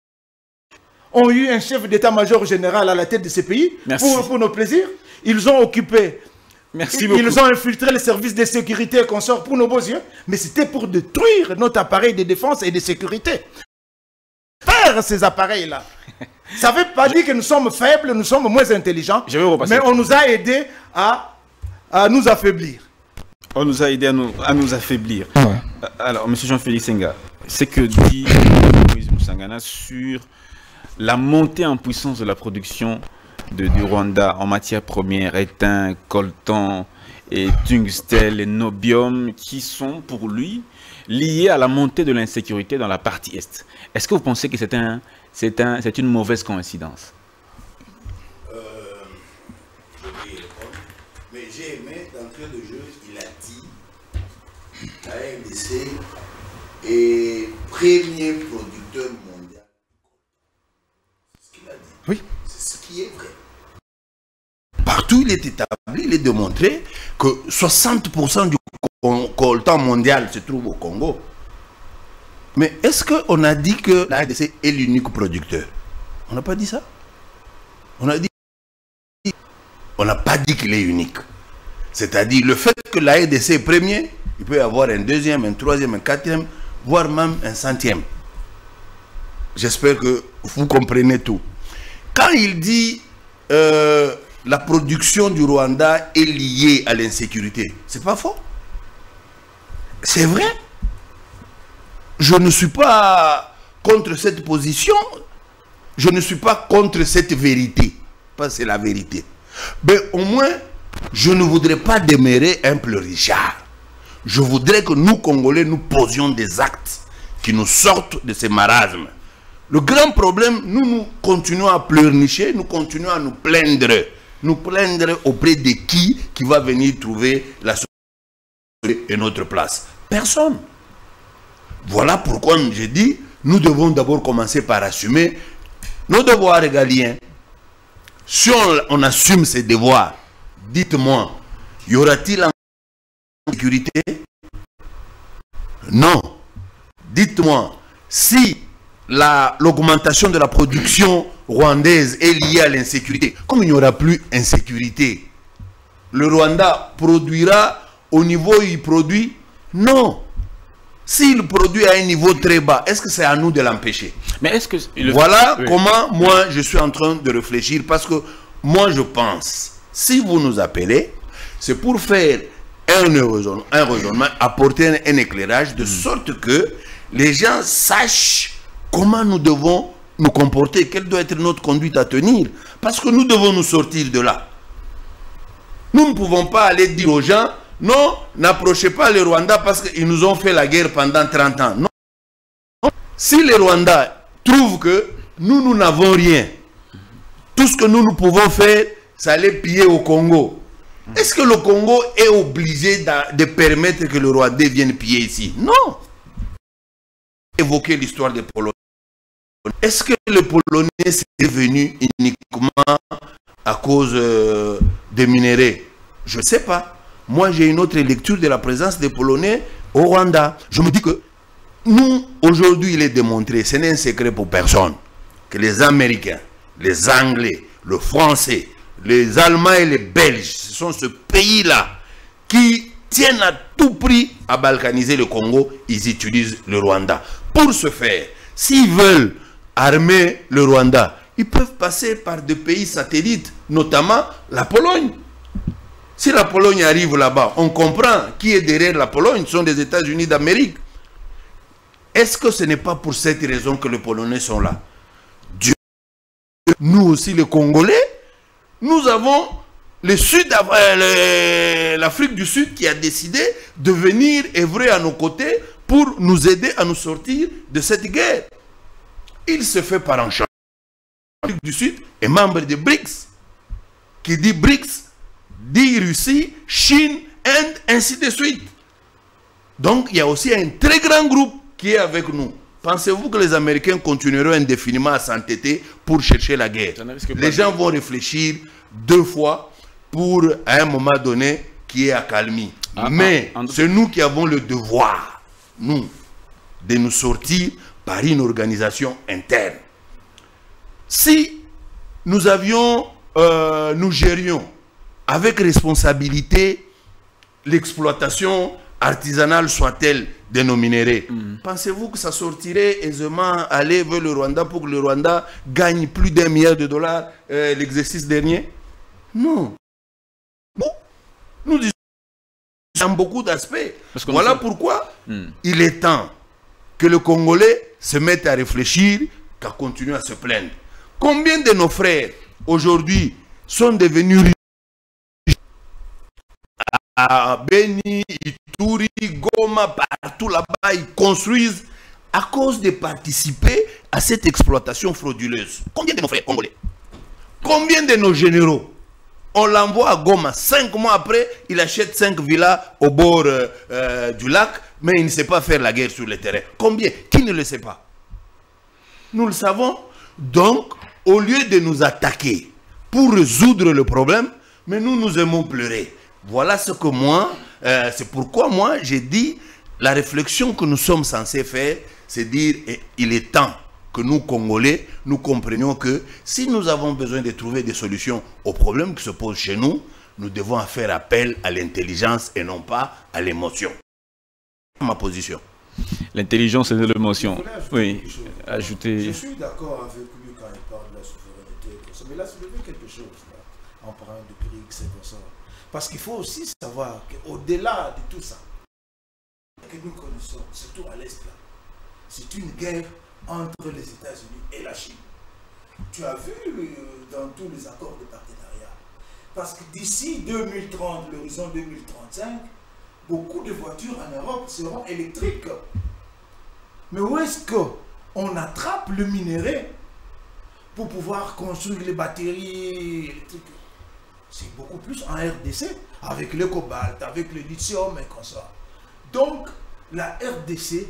ont eu un chef d'état-major général à la tête de ces pays pour, pour nos plaisirs. Ils ont occupé, Merci ils, ils ont infiltré les services de sécurité qu'on sort pour nos beaux yeux, mais c'était pour détruire notre appareil de défense et de sécurité. Faire ces appareils-là. Ça ne veut pas Je... dire que nous sommes faibles, nous sommes moins intelligents, mais on nous a aidés à, à nous affaiblir. On nous a aidés à nous, à nous affaiblir. Ouais. Alors, M. Jean-Félix Senga, c'est que dit Moïse Moussangana sur la montée en puissance de la production de, du Rwanda en matières premières, étain, coltan, et tungstèle et nobium, qui sont pour lui liés à la montée de l'insécurité dans la partie Est. Est-ce que vous pensez que c'est un, c'est un, c'est une mauvaise coïncidence? euh, Je vais y répondre, mais j'ai aimé d'entrée de jeu, il a dit la R D C est premier producteur mondial. Oui. C'est ce qui est vrai. Partout, il est établi, il est démontré que soixante pour cent du coltan mondial se trouve au Congo. Mais est-ce qu'on a dit que la R D C est l'unique producteur? On n'a pas dit ça. On a dit... On n'a pas dit qu'il est unique. C'est-à-dire le fait que la R D C est premier, il peut y avoir un deuxième, un troisième, un quatrième, voire même un centième. J'espère que vous comprenez tout. Quand il dit euh, la production du Rwanda est liée à l'insécurité, c'est pas faux. C'est vrai. Je ne suis pas contre cette position. Je ne suis pas contre cette vérité. Parce que c'est la vérité. Mais au moins, je ne voudrais pas demeurer un pleurnichard. Je voudrais que nous, Congolais, nous posions des actes qui nous sortent de ces marasmes. Le grand problème, nous, nous continuons à pleurnicher, nous continuons à nous plaindre. Nous plaindre auprès de qui qui va venir trouver la solution et notre place? Personne. Voilà pourquoi j'ai dit, nous devons d'abord commencer par assumer nos devoirs régaliens. Si on, on assume ces devoirs, dites-moi, y aura-t-il en sécurité? Non. Dites-moi, si l'augmentation de la production rwandaise est liée à l'insécurité, comme il n'y aura plus d'insécurité, le Rwanda produira au niveau où il produit? Non. S'il produit à un niveau très bas, est-ce que c'est à nous de l'empêcher? Mais est-ce que le... Voilà oui. Comment moi je suis en train de réfléchir, parce que moi je pense, si vous nous appelez, c'est pour faire un raisonnement, un raisonnement apporter un, un éclairage de mmh. sorte que les gens sachent comment nous devons nous comporter, quelle doit être notre conduite à tenir, parce que nous devons nous sortir de là. Nous ne pouvons pas aller dire aux gens, non, n'approchez pas les Rwandais parce qu'ils nous ont fait la guerre pendant trente ans. Non. Si les Rwandais trouvent que nous, nous n'avons rien, tout ce que nous, nous pouvons faire, c'est aller piller au Congo. Est-ce que le Congo est obligé de, de permettre que le Rwandais vienne piller ici? Non. Évoquer l'histoire des Polonais. Est-ce que le Polonais est devenu uniquement à cause euh, des minéraux? Je ne sais pas. Moi, j'ai une autre lecture de la présence des Polonais au Rwanda. Je me dis que nous, aujourd'hui, il est démontré, ce n'est un secret pour personne, que les Américains, les Anglais, le Français, les Allemands et les Belges, ce sont ce pays-là qui tiennent à tout prix à balkaniser le Congo. Ils utilisent le Rwanda. Pour ce faire, s'ils veulent armer le Rwanda, ils peuvent passer par des pays satellites, notamment la Pologne. Si la Pologne arrive là-bas, on comprend qui est derrière la Pologne, ce sont des États-Unis d'Amérique. Est-ce que ce n'est pas pour cette raison que les Polonais sont là? Dieu, nous aussi les Congolais, nous avons le Sud, l'Afrique du Sud qui a décidé de venir œuvrer à nos côtés pour nous aider à nous sortir de cette guerre. Il se fait par enchantement. L'Afrique du Sud est membre de BRICS. Qui dit BRICS dit Russie, Chine, Inde, ainsi de suite. Donc il y a aussi un très grand groupe qui est avec nous. Pensez-vous que les Américains continueront indéfiniment à s'entêter pour chercher la guerre? Les gens vont réfléchir deux fois pour, à un moment donné, qui est accalmie. Ah, Mais ah, c'est nous qui avons le devoir, nous, de nous sortir par une organisation interne. Si nous avions, euh, nous gérions avec responsabilité l'exploitation artisanale soit-elle de nos minéraux, mm. pensez-vous que ça sortirait aisément aller vers le Rwanda pour que le Rwanda gagne plus d'un milliard de dollars euh, l'exercice dernier? Non. Nous, nous disons dans beaucoup d'aspects. Voilà pourquoi mm. il est temps que le Congolais se mette à réfléchir qu'à continuer à se plaindre. Combien de nos frères aujourd'hui sont devenus riches à Beni, Ituri, Goma, partout là-bas, ils construisent à cause de participer à cette exploitation frauduleuse? Combien de nos frères congolais? Combien de nos généraux? On l'envoie à Goma, cinq mois après, il achète cinq villas au bord euh, euh, du lac, mais il ne sait pas faire la guerre sur le terrain. Combien? Qui ne le sait pas? Nous le savons. Donc, au lieu de nous attaquer pour résoudre le problème, mais nous, nous aimons pleurer. Voilà ce que moi, euh, c'est pourquoi moi, j'ai dit, la réflexion que nous sommes censés faire, c'est dire il est temps que nous, Congolais, nous comprenions que si nous avons besoin de trouver des solutions aux problèmes qui se posent chez nous, nous devons faire appel à l'intelligence et non pas à l'émotion. Ma position. L'intelligence et l'émotion. Oui, ajouter... Je suis d'accord avec lui quand il parle de la souveraineté, mais là, c'est quelque chose, là, en parlant de prix, c'est comme ça. Parce qu'il faut aussi savoir qu'au-delà de tout ça, que nous connaissons, surtout à l'Est, c'est une guerre entre les États-Unis et la Chine. Tu as vu euh, dans tous les accords de partenariat. Parce que d'ici deux mille trente, l'horizon deux mille trente-cinq, beaucoup de voitures en Europe seront électriques. Mais où est-ce qu'on attrape le minerai pour pouvoir construire les batteries électriques? C'est beaucoup plus en R D C, avec le cobalt, avec le lithium et comme ça. Donc, la R D C,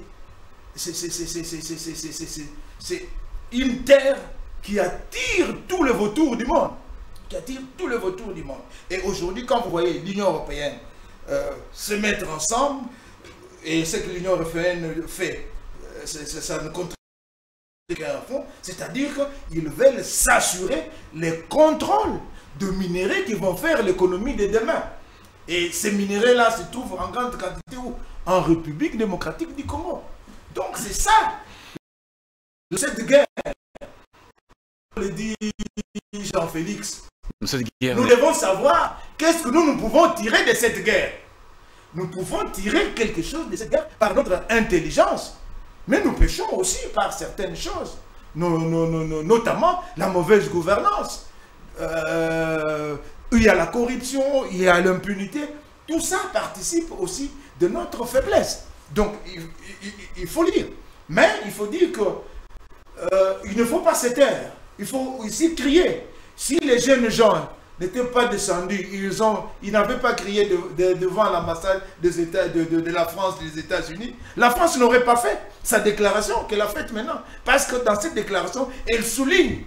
c'est une terre qui attire tous les vautours du monde. Qui attire tous les vautours du monde. Et aujourd'hui, quand vous voyez l'Union européenne euh, se mettre ensemble, et ce que l'Union européenne fait, euh, ça ne contribue qu'à fond, c'est-à-dire qu'ils veulent s'assurer les contrôles de minéraux qui vont faire l'économie de demain. Et ces minéraux-là se trouvent en grande quantité où? En République démocratique du Congo. Donc c'est ça, de cette guerre, le dit Jean-Félix. Nous devons savoir qu'est-ce que nous, nous pouvons tirer de cette guerre. Nous pouvons tirer quelque chose de cette guerre par notre intelligence. Mais nous péchons aussi par certaines choses, no, no, no, no, notamment la mauvaise gouvernance. Euh, il y a la corruption, il y a l'impunité. Tout ça participe aussi de notre faiblesse. Donc, il, il, il faut le dire. Mais il faut dire que euh, il ne faut pas se taire. Il faut aussi crier. Si les jeunes gens n'étaient pas descendus, ils ont, ils n'avaient pas crié de, de, devant l'ambassade des États, de, de, de la France, des États-Unis, la France n'aurait pas fait sa déclaration qu'elle a faite maintenant. Parce que dans cette déclaration, elle souligne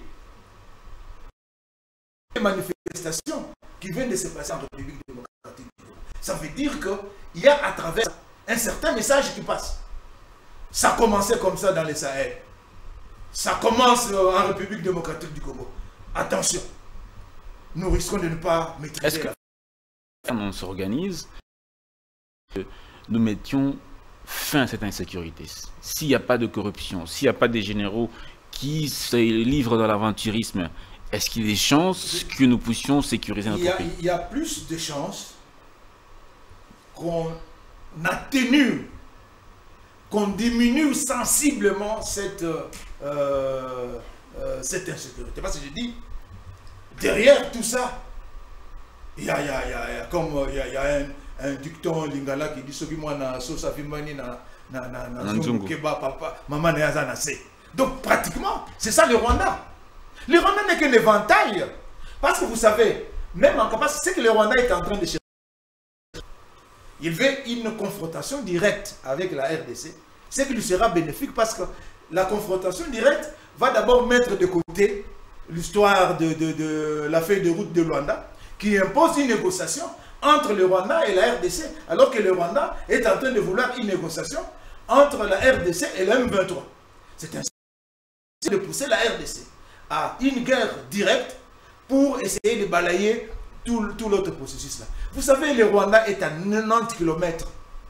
les manifestations qui viennent de se passer en République démocratique. Ça veut dire qu'il y a à travers un certain message qui passe. Ça a commencé comme ça dans les Sahel. Ça commence en République démocratique du Congo. Attention, nous risquons de ne pas maîtriser. Est-ce que on s'organise, nous mettions fin à cette insécurité? S'il n'y a pas de corruption, s'il n'y a pas des généraux qui se livrent dans l'aventurisme, est-ce qu'il y a des chances que nous puissions sécuriser notre il y a, pays? Il y a plus de chances qu'on atténue, qu'on diminue sensiblement cette, euh, euh, cette insécurité. Parce que je dis, derrière tout ça, il y a, il y a, il y a, il y a comme il y a, il y a un, un dicton lingala qui dit ce qui moi na sosa fimani na na na na zungu keba papa maman na yazana se. Donc pratiquement, c'est ça le Rwanda. Le Rwanda n'est qu'un éventail. Parce que vous savez, même en capacité, c'est que le Rwanda est en train de chercher. Il veut une confrontation directe avec la R D C, ce qui lui sera bénéfique parce que la confrontation directe va d'abord mettre de côté l'histoire de, de, de la feuille de route de Rwanda qui impose une négociation entre le Rwanda et la R D C, alors que le Rwanda est en train de vouloir une négociation entre la R D C et la M vingt-trois. C'est ainsi de pousser la R D C à une guerre directe pour essayer de balayer tout, tout l'autre processus là. Vous savez, le Rwanda est à quatre-vingt-dix kilomètres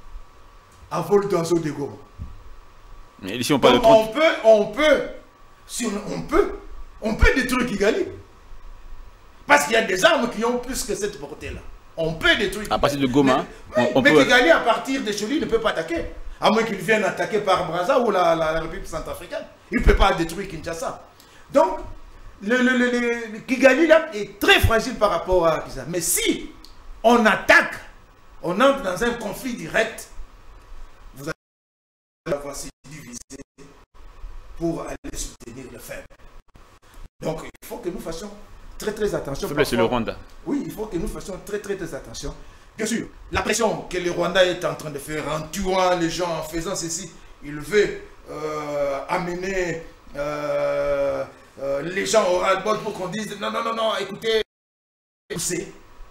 à vol d'oiseau de Goma. Mais ici on parle de on peut, on peut, si on, on peut, on peut détruire Kigali. Parce qu'il y a des armes qui ont plus que cette portée-là. On peut détruire Kigali. À partir de Goma, mais, on, on mais peut... Kigali, à partir de Choli, ne peut pas attaquer. À moins qu'il vienne attaquer par Brazza ou la, la, la République centrafricaine. Il ne peut pas détruire Kinshasa. Donc, le, le, le, le, le Kigali là, est très fragile par rapport à ça. Mais si on attaque, on entre dans un conflit direct, vous allez la voici divisé pour aller soutenir le faible. Donc, il faut que nous fassions très très attention. C'est le Rwanda. Oui, il faut que nous fassions très très très attention. Bien sûr, la pression que le Rwanda est en train de faire en tuant les gens, en faisant ceci, il veut euh, amener euh, euh, les gens au ras-le-bol pour qu'on dise non, non, non, non, écoutez, c'est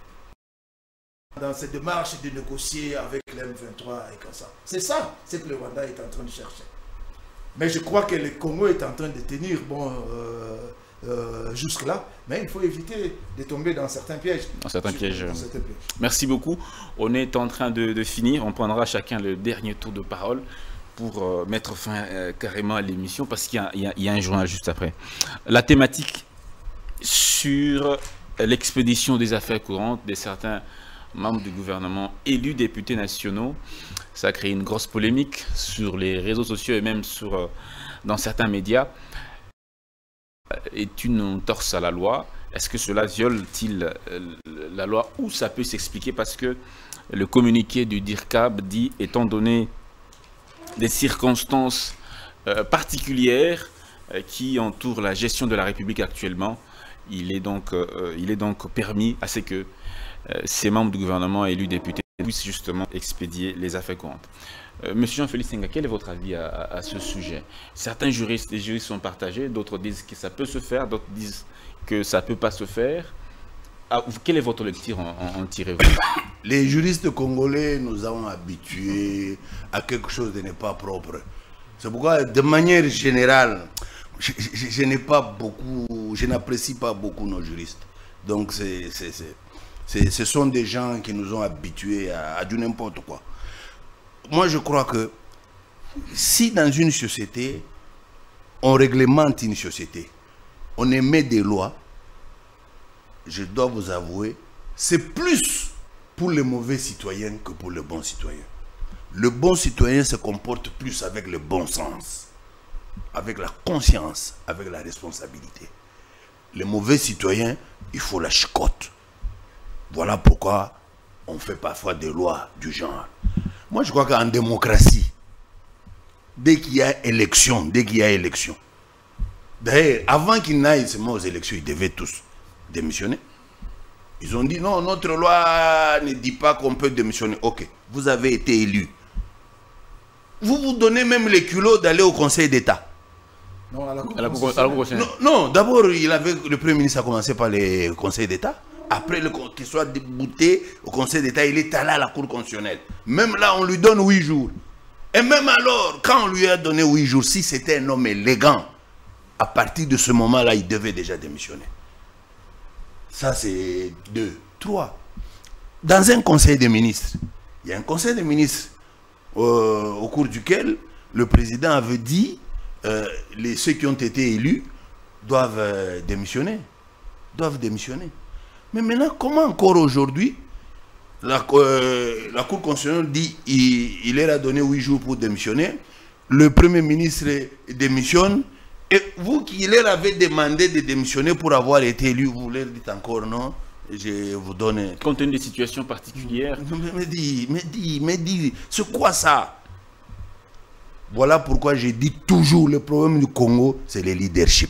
dans cette démarche de négocier avec l'M vingt-trois et comme ça. C'est ça, c'est que le Rwanda est en train de chercher. Mais je crois que le Congo est en train de tenir bon, euh, euh, jusque-là. Mais il faut éviter de tomber dans certains pièges. Dans certains pièges. Dans certains pièges. Merci beaucoup. On est en train de, de finir. On prendra chacun le dernier tour de parole pour euh, mettre fin euh, carrément à l'émission parce qu'il y, y, y a un journal juste après. La thématique sur l'expédition des affaires courantes de certains membres du gouvernement élus députés nationaux. Ça a créé une grosse polémique sur les réseaux sociaux et même sur, euh, dans certains médias. Est une entorse à la loi? Est-ce que cela viole-t-il euh, la loi ou ça peut s'expliquer parce que le communiqué du D I R C A B dit, étant donné des circonstances euh, particulières euh, qui entourent la gestion de la République actuellement, il est donc, euh, il est donc permis à ce que euh, ces membres du gouvernement élus députés puissent justement expédier les affaires courantes. Euh, Monsieur Jean-Félix Senga, quel est votre avis à, à, à ce sujet? Certains juristes et juristes sont partagés, d'autres disent que ça peut se faire, d'autres disent que ça ne peut pas se faire. Ah, quelle est votre lecture en, en, en tirez-vous? Les juristes congolais nous avons habitués à quelque chose de n'est pas propre. C'est pourquoi, de manière générale, je, je, je n'ai pas beaucoup, je n'apprécie pas beaucoup nos juristes. Donc, c'est, c'est, c'est, c'est, ce sont des gens qui nous ont habitués à, à du n'importe quoi. Moi, je crois que si dans une société, on réglemente une société, on émet des lois, je dois vous avouer, c'est plus pour les mauvais citoyens que pour les bons citoyens. Le bon citoyen se comporte plus avec le bon sens, avec la conscience, avec la responsabilité. Les mauvais citoyens, il faut la chicotte. Voilà pourquoi on fait parfois des lois du genre. Moi, je crois qu'en démocratie, dès qu'il y a élection, dès qu'il y a élection, d'ailleurs, avant qu'ils n'aillent seulement aux élections, ils devaient tous démissionner. Ils ont dit non, notre loi ne dit pas qu'on peut démissionner. Ok, vous avez été élu. Vous vous donnez même les culots d'aller au Conseil d'État. Non, à la Cour constitutionnelle. Non, non d'abord, il avait, le Premier ministre a commencé par le Conseil d'État. Après qu'il soit débouté au Conseil d'État, il est allé à la Cour constitutionnelle. Même là, on lui donne huit jours. Et même alors, quand on lui a donné huit jours, si c'était un homme élégant, à partir de ce moment-là, il devait déjà démissionner. Ça, c'est deux. Trois. Dans un conseil des ministres, il y a un conseil des ministres euh, au cours duquel le président avait dit euh, les, ceux qui ont été élus doivent euh, démissionner. Doivent démissionner. Mais maintenant, comment encore aujourd'hui, la, euh, la Cour constitutionnelle dit il, il leur a donné huit jours pour démissionner, le Premier ministre démissionne, et vous qui leur avez demandé de démissionner pour avoir été élu, vous leur dites encore non, je vous donne... Compte tenu des situations particulières. Mais, mais dis, mais dis, mais dis, c'est quoi ça? Voilà pourquoi j'ai dit toujours, le problème du Congo, c'est le leadership.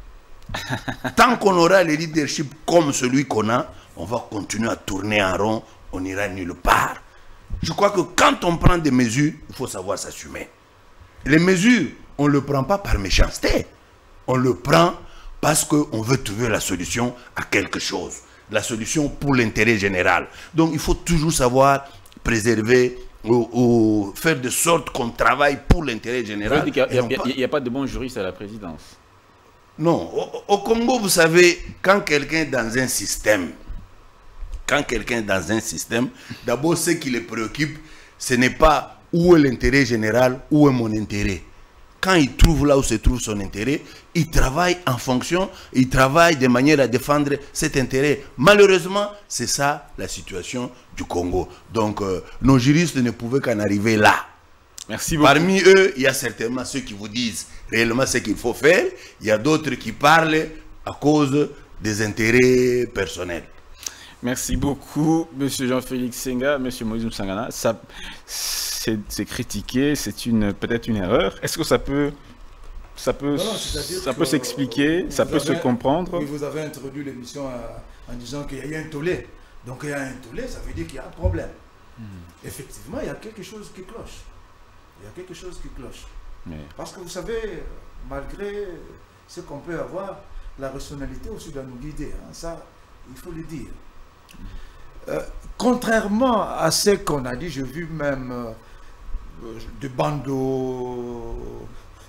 Tant qu'on aura le leadership comme celui qu'on a, on va continuer à tourner en rond, on n'ira nulle part. Je crois que quand on prend des mesures, il faut savoir s'assumer. Les mesures, on ne le prend pas par méchanceté. On le prend parce qu'on veut trouver la solution à quelque chose. La solution pour l'intérêt général. Donc il faut toujours savoir préserver ou, ou faire de sorte qu'on travaille pour l'intérêt général. Il n'y a, a, a pas de bons juristes à la présidence. Non. Au, au Congo, vous savez, quand quelqu'un est dans un système, quand quelqu'un est dans un système, d'abord ce qui le préoccupe, ce n'est pas où est l'intérêt général, où est mon intérêt. Quand il trouve là où se trouve son intérêt, il travaille en fonction, il travaille de manière à défendre cet intérêt. Malheureusement, c'est ça la situation du Congo. Donc, euh, nos juristes ne pouvaient qu'en arriver là. Merci beaucoup. Parmi eux, il y a certainement ceux qui vous disent réellement ce qu'il faut faire. Il y a d'autres qui parlent à cause des intérêts personnels. Merci beaucoup, M. Jean-Félix Senga, M. Moïse Msangana. Ça, c'est critiqué, c'est peut-être une erreur. Est-ce que ça peut, ça peut, non, ça peut s'expliquer, ça peut avez, se comprendre? Oui, vous avez introduit l'émission en disant qu'il y a eu un tollé. Donc il y a un tollé, ça veut dire qu'il y a un problème. Hmm. Effectivement, il y a quelque chose qui cloche. Il y a quelque chose qui cloche. Mais... Parce que vous savez, malgré ce qu'on peut avoir, la rationalité aussi doit nous guider. Hein. Ça, il faut le dire. Euh, contrairement à ce qu'on a dit, j'ai vu même euh, de bandeaux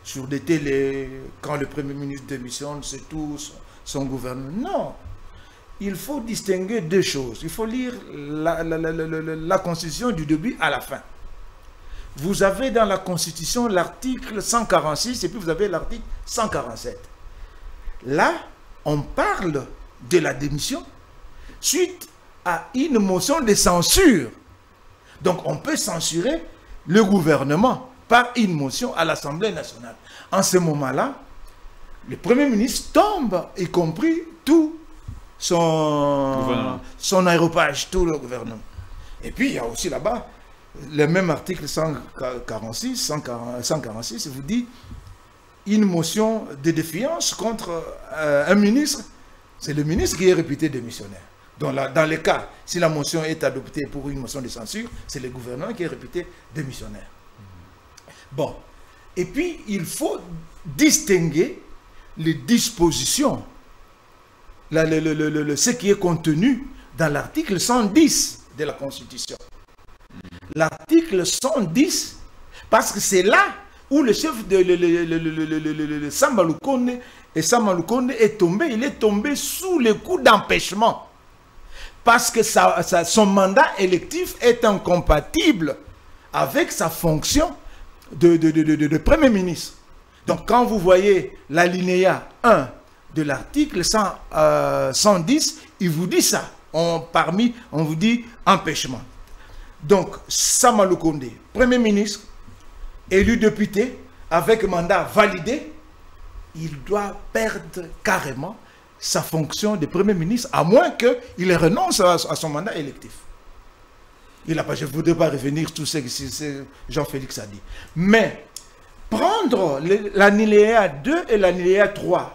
sur des télés, quand le Premier ministre démissionne, c'est tout son, son gouvernement. Non. Il faut distinguer deux choses. Il faut lire la, la, la, la, la, la Constitution du début à la fin. Vous avez dans la Constitution l'article cent quarante-six et puis vous avez l'article cent quarante-sept. Là, on parle de la démission suite à une motion de censure. Donc, on peut censurer le gouvernement par une motion à l'Assemblée nationale. En ce moment-là, le Premier ministre tombe, y compris tout son, son aéropage, tout le gouvernement. Et puis, il y a aussi là-bas, le même article cent quarante-six, cent quarante-six vous dit une motion de défiance contre euh, un ministre, c'est le ministre qui est réputé démissionnaire. Donc là, dans les cas, si la motion est adoptée pour une motion de censure, c'est le gouvernement qui est réputé démissionnaire. Bon. Et puis, il faut distinguer les dispositions, la, le, le, le, le, ce qui est contenu dans l'article cent dix de la Constitution. L'article cent dix, parce que c'est là où le chef de le, le, le, le, le, le, le, le Samba Lukonde, et Samba Lukonde est tombé, il est tombé sous le coup d'empêchement. Parce que sa, sa, son mandat électif est incompatible avec sa fonction de, de, de, de, de Premier ministre. Donc quand vous voyez l'alinéa un de l'article cent dix, il vous dit ça. On, parmi, on vous dit empêchement. Donc, Sama Lukonde, Premier ministre, élu député, avec mandat validé, il doit perdre carrément sa fonction de Premier ministre, à moins qu'il renonce à, à son mandat électif. Il a pas, je ne voudrais pas revenir sur ce que Jean-Félix a dit. Mais, prendre l'alinéa deux et l'alinéa trois,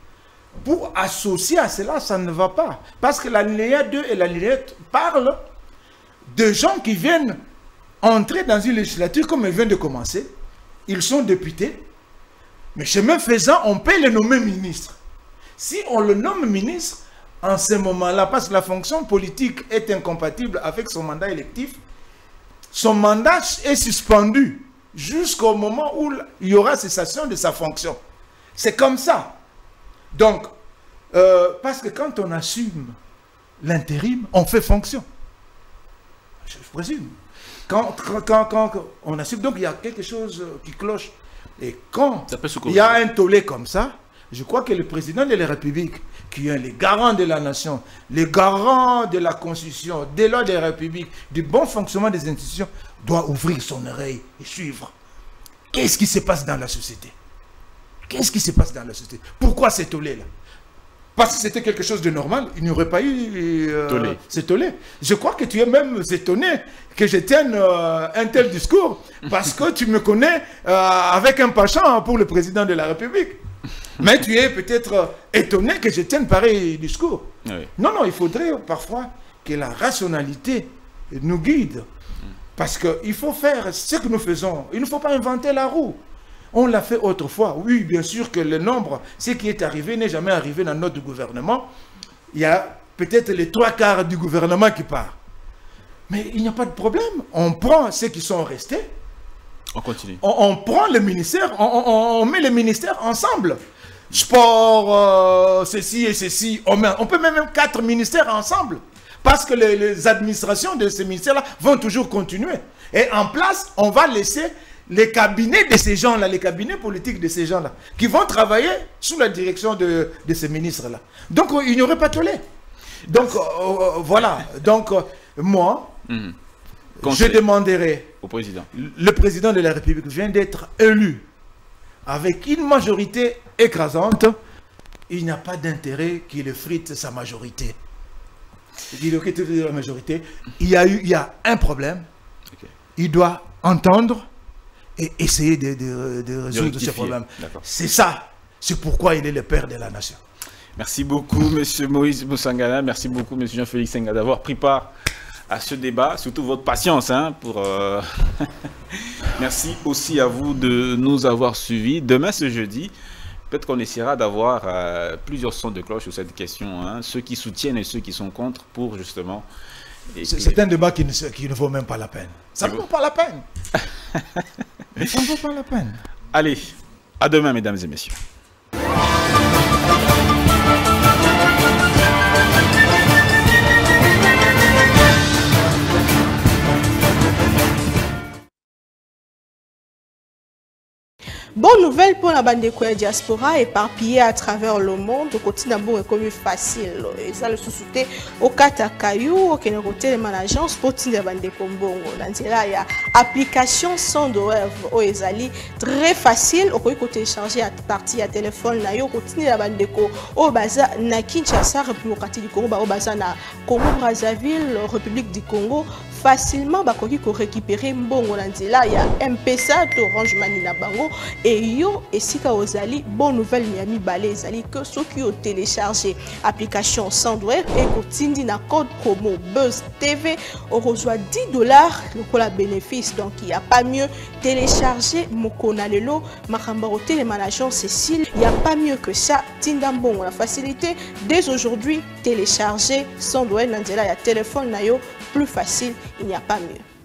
pour associer à cela, ça ne va pas. Parce que l'alinéa deux et l'alinéa parlent de gens qui viennent entrer dans une législature comme elle vient de commencer. Ils sont députés. Mais chemin faisant, on peut les nommer ministres. Si on le nomme ministre, en ce moment-là, parce que la fonction politique est incompatible avec son mandat électif, son mandat est suspendu jusqu'au moment où il y aura cessation de sa fonction. C'est comme ça. Donc, euh, parce que quand on assume l'intérim, on fait fonction. Je présume. Quand, quand, quand, quand on assume, donc il y a quelque chose qui cloche. Et quand il y a un tollé comme ça, je crois que le président de la République, qui est le garant de la nation, le garant de la Constitution, des lois de la République, du bon fonctionnement des institutions, doit ouvrir son oreille et suivre. Qu'est-ce qui se passe dans la société? Qu'est-ce qui se passe dans la société? Pourquoi c'est tollé-là? Parce que c'était quelque chose de normal, il n'y aurait pas eu euh, ce tollé. Je crois que tu es même étonné que je tienne euh, un tel discours, parce que tu me connais euh, avec un penchant pour le président de la République. Mais tu es peut-être étonné que je tienne pareil discours. Oui. Non, non, il faudrait parfois que la rationalité nous guide. Parce qu'il faut faire ce que nous faisons. Il ne faut pas inventer la roue. On l'a fait autrefois. Oui, bien sûr que le nombre, ce qui est arrivé, n'est jamais arrivé dans notre gouvernement. Il y a peut-être les trois quarts du gouvernement qui part. Mais il n'y a pas de problème. On prend ceux qui sont restés. On continue. On, on prend le ministère, on, on, on met les ministères ensemble. Sport, euh, ceci et ceci. On, met, on peut même mettre quatre ministères ensemble. Parce que les, les administrations de ces ministères-là vont toujours continuer. Et en place, on va laisser les cabinets de ces gens-là, les cabinets politiques de ces gens-là, qui vont travailler sous la direction de, de ces ministres-là. Donc, il n'y aurait pas tollé. Donc, euh, voilà. Donc, euh, moi, mmh. je demanderai au président. Le président de la République vient d'être élu avec une majorité écrasante. Il n'y a pas d'intérêt qu'il effrite sa majorité. Il la majorité. Il y a eu, il y a un problème. Okay. Il doit entendre et essayer de, de, de résoudre ce problème. C'est ça. C'est pourquoi il est le père de la nation. Merci beaucoup, M. Moïse Moussangana. Merci beaucoup, M. Jean-Félix Senga, d'avoir pris part à ce débat, surtout votre patience. Hein, pour, euh... Merci aussi à vous de nous avoir suivis. Demain, ce jeudi, peut-être qu'on essaiera d'avoir euh, plusieurs sons de cloche sur cette question, hein, ceux qui soutiennent et ceux qui sont contre, pour justement... C'est un débat qui ne, qui ne vaut même pas la peine. Ça ne vaut pas la peine. Ça ne vaut pas la peine. Allez, À demain, mesdames et messieurs. Bonne nouvelle pour la bande de diaspora éparpillée à travers le monde. Au quotidien, bon est comme facile. Et ça le sous-souté au Katakayou, au Kénéroté, les managers, pour la bande de Kombongo. Dans là, il y a application sans douleur au Ezali, très facile. Au côté télécharger à partir à téléphone, na yo quotidien la bande de Ko, au Baza, na Kinshasa, République du Congo, au Baza, na Congo Brazzaville, République du Congo. Facilement, bah, qu'on récupérer mbongo là, il y a M P S A, Orange Money na bango, et yo, et si ka ozali, bonne nouvelle, Miami Balé, ezali, que ceux qui ont téléchargé application Sandwave et continue na code promo Buzz T V, on reçoit dix dollars, le la bénéfice, donc il n'y a pas mieux télécharger Mokonalelo, Makambaro Télémanagement Cécile, il n'y a pas mieux que ça, Tindambon, la facilité, dès aujourd'hui, télécharger Sandwave, il y a téléphone, nayo, plus facile, il n'y a pas mieux.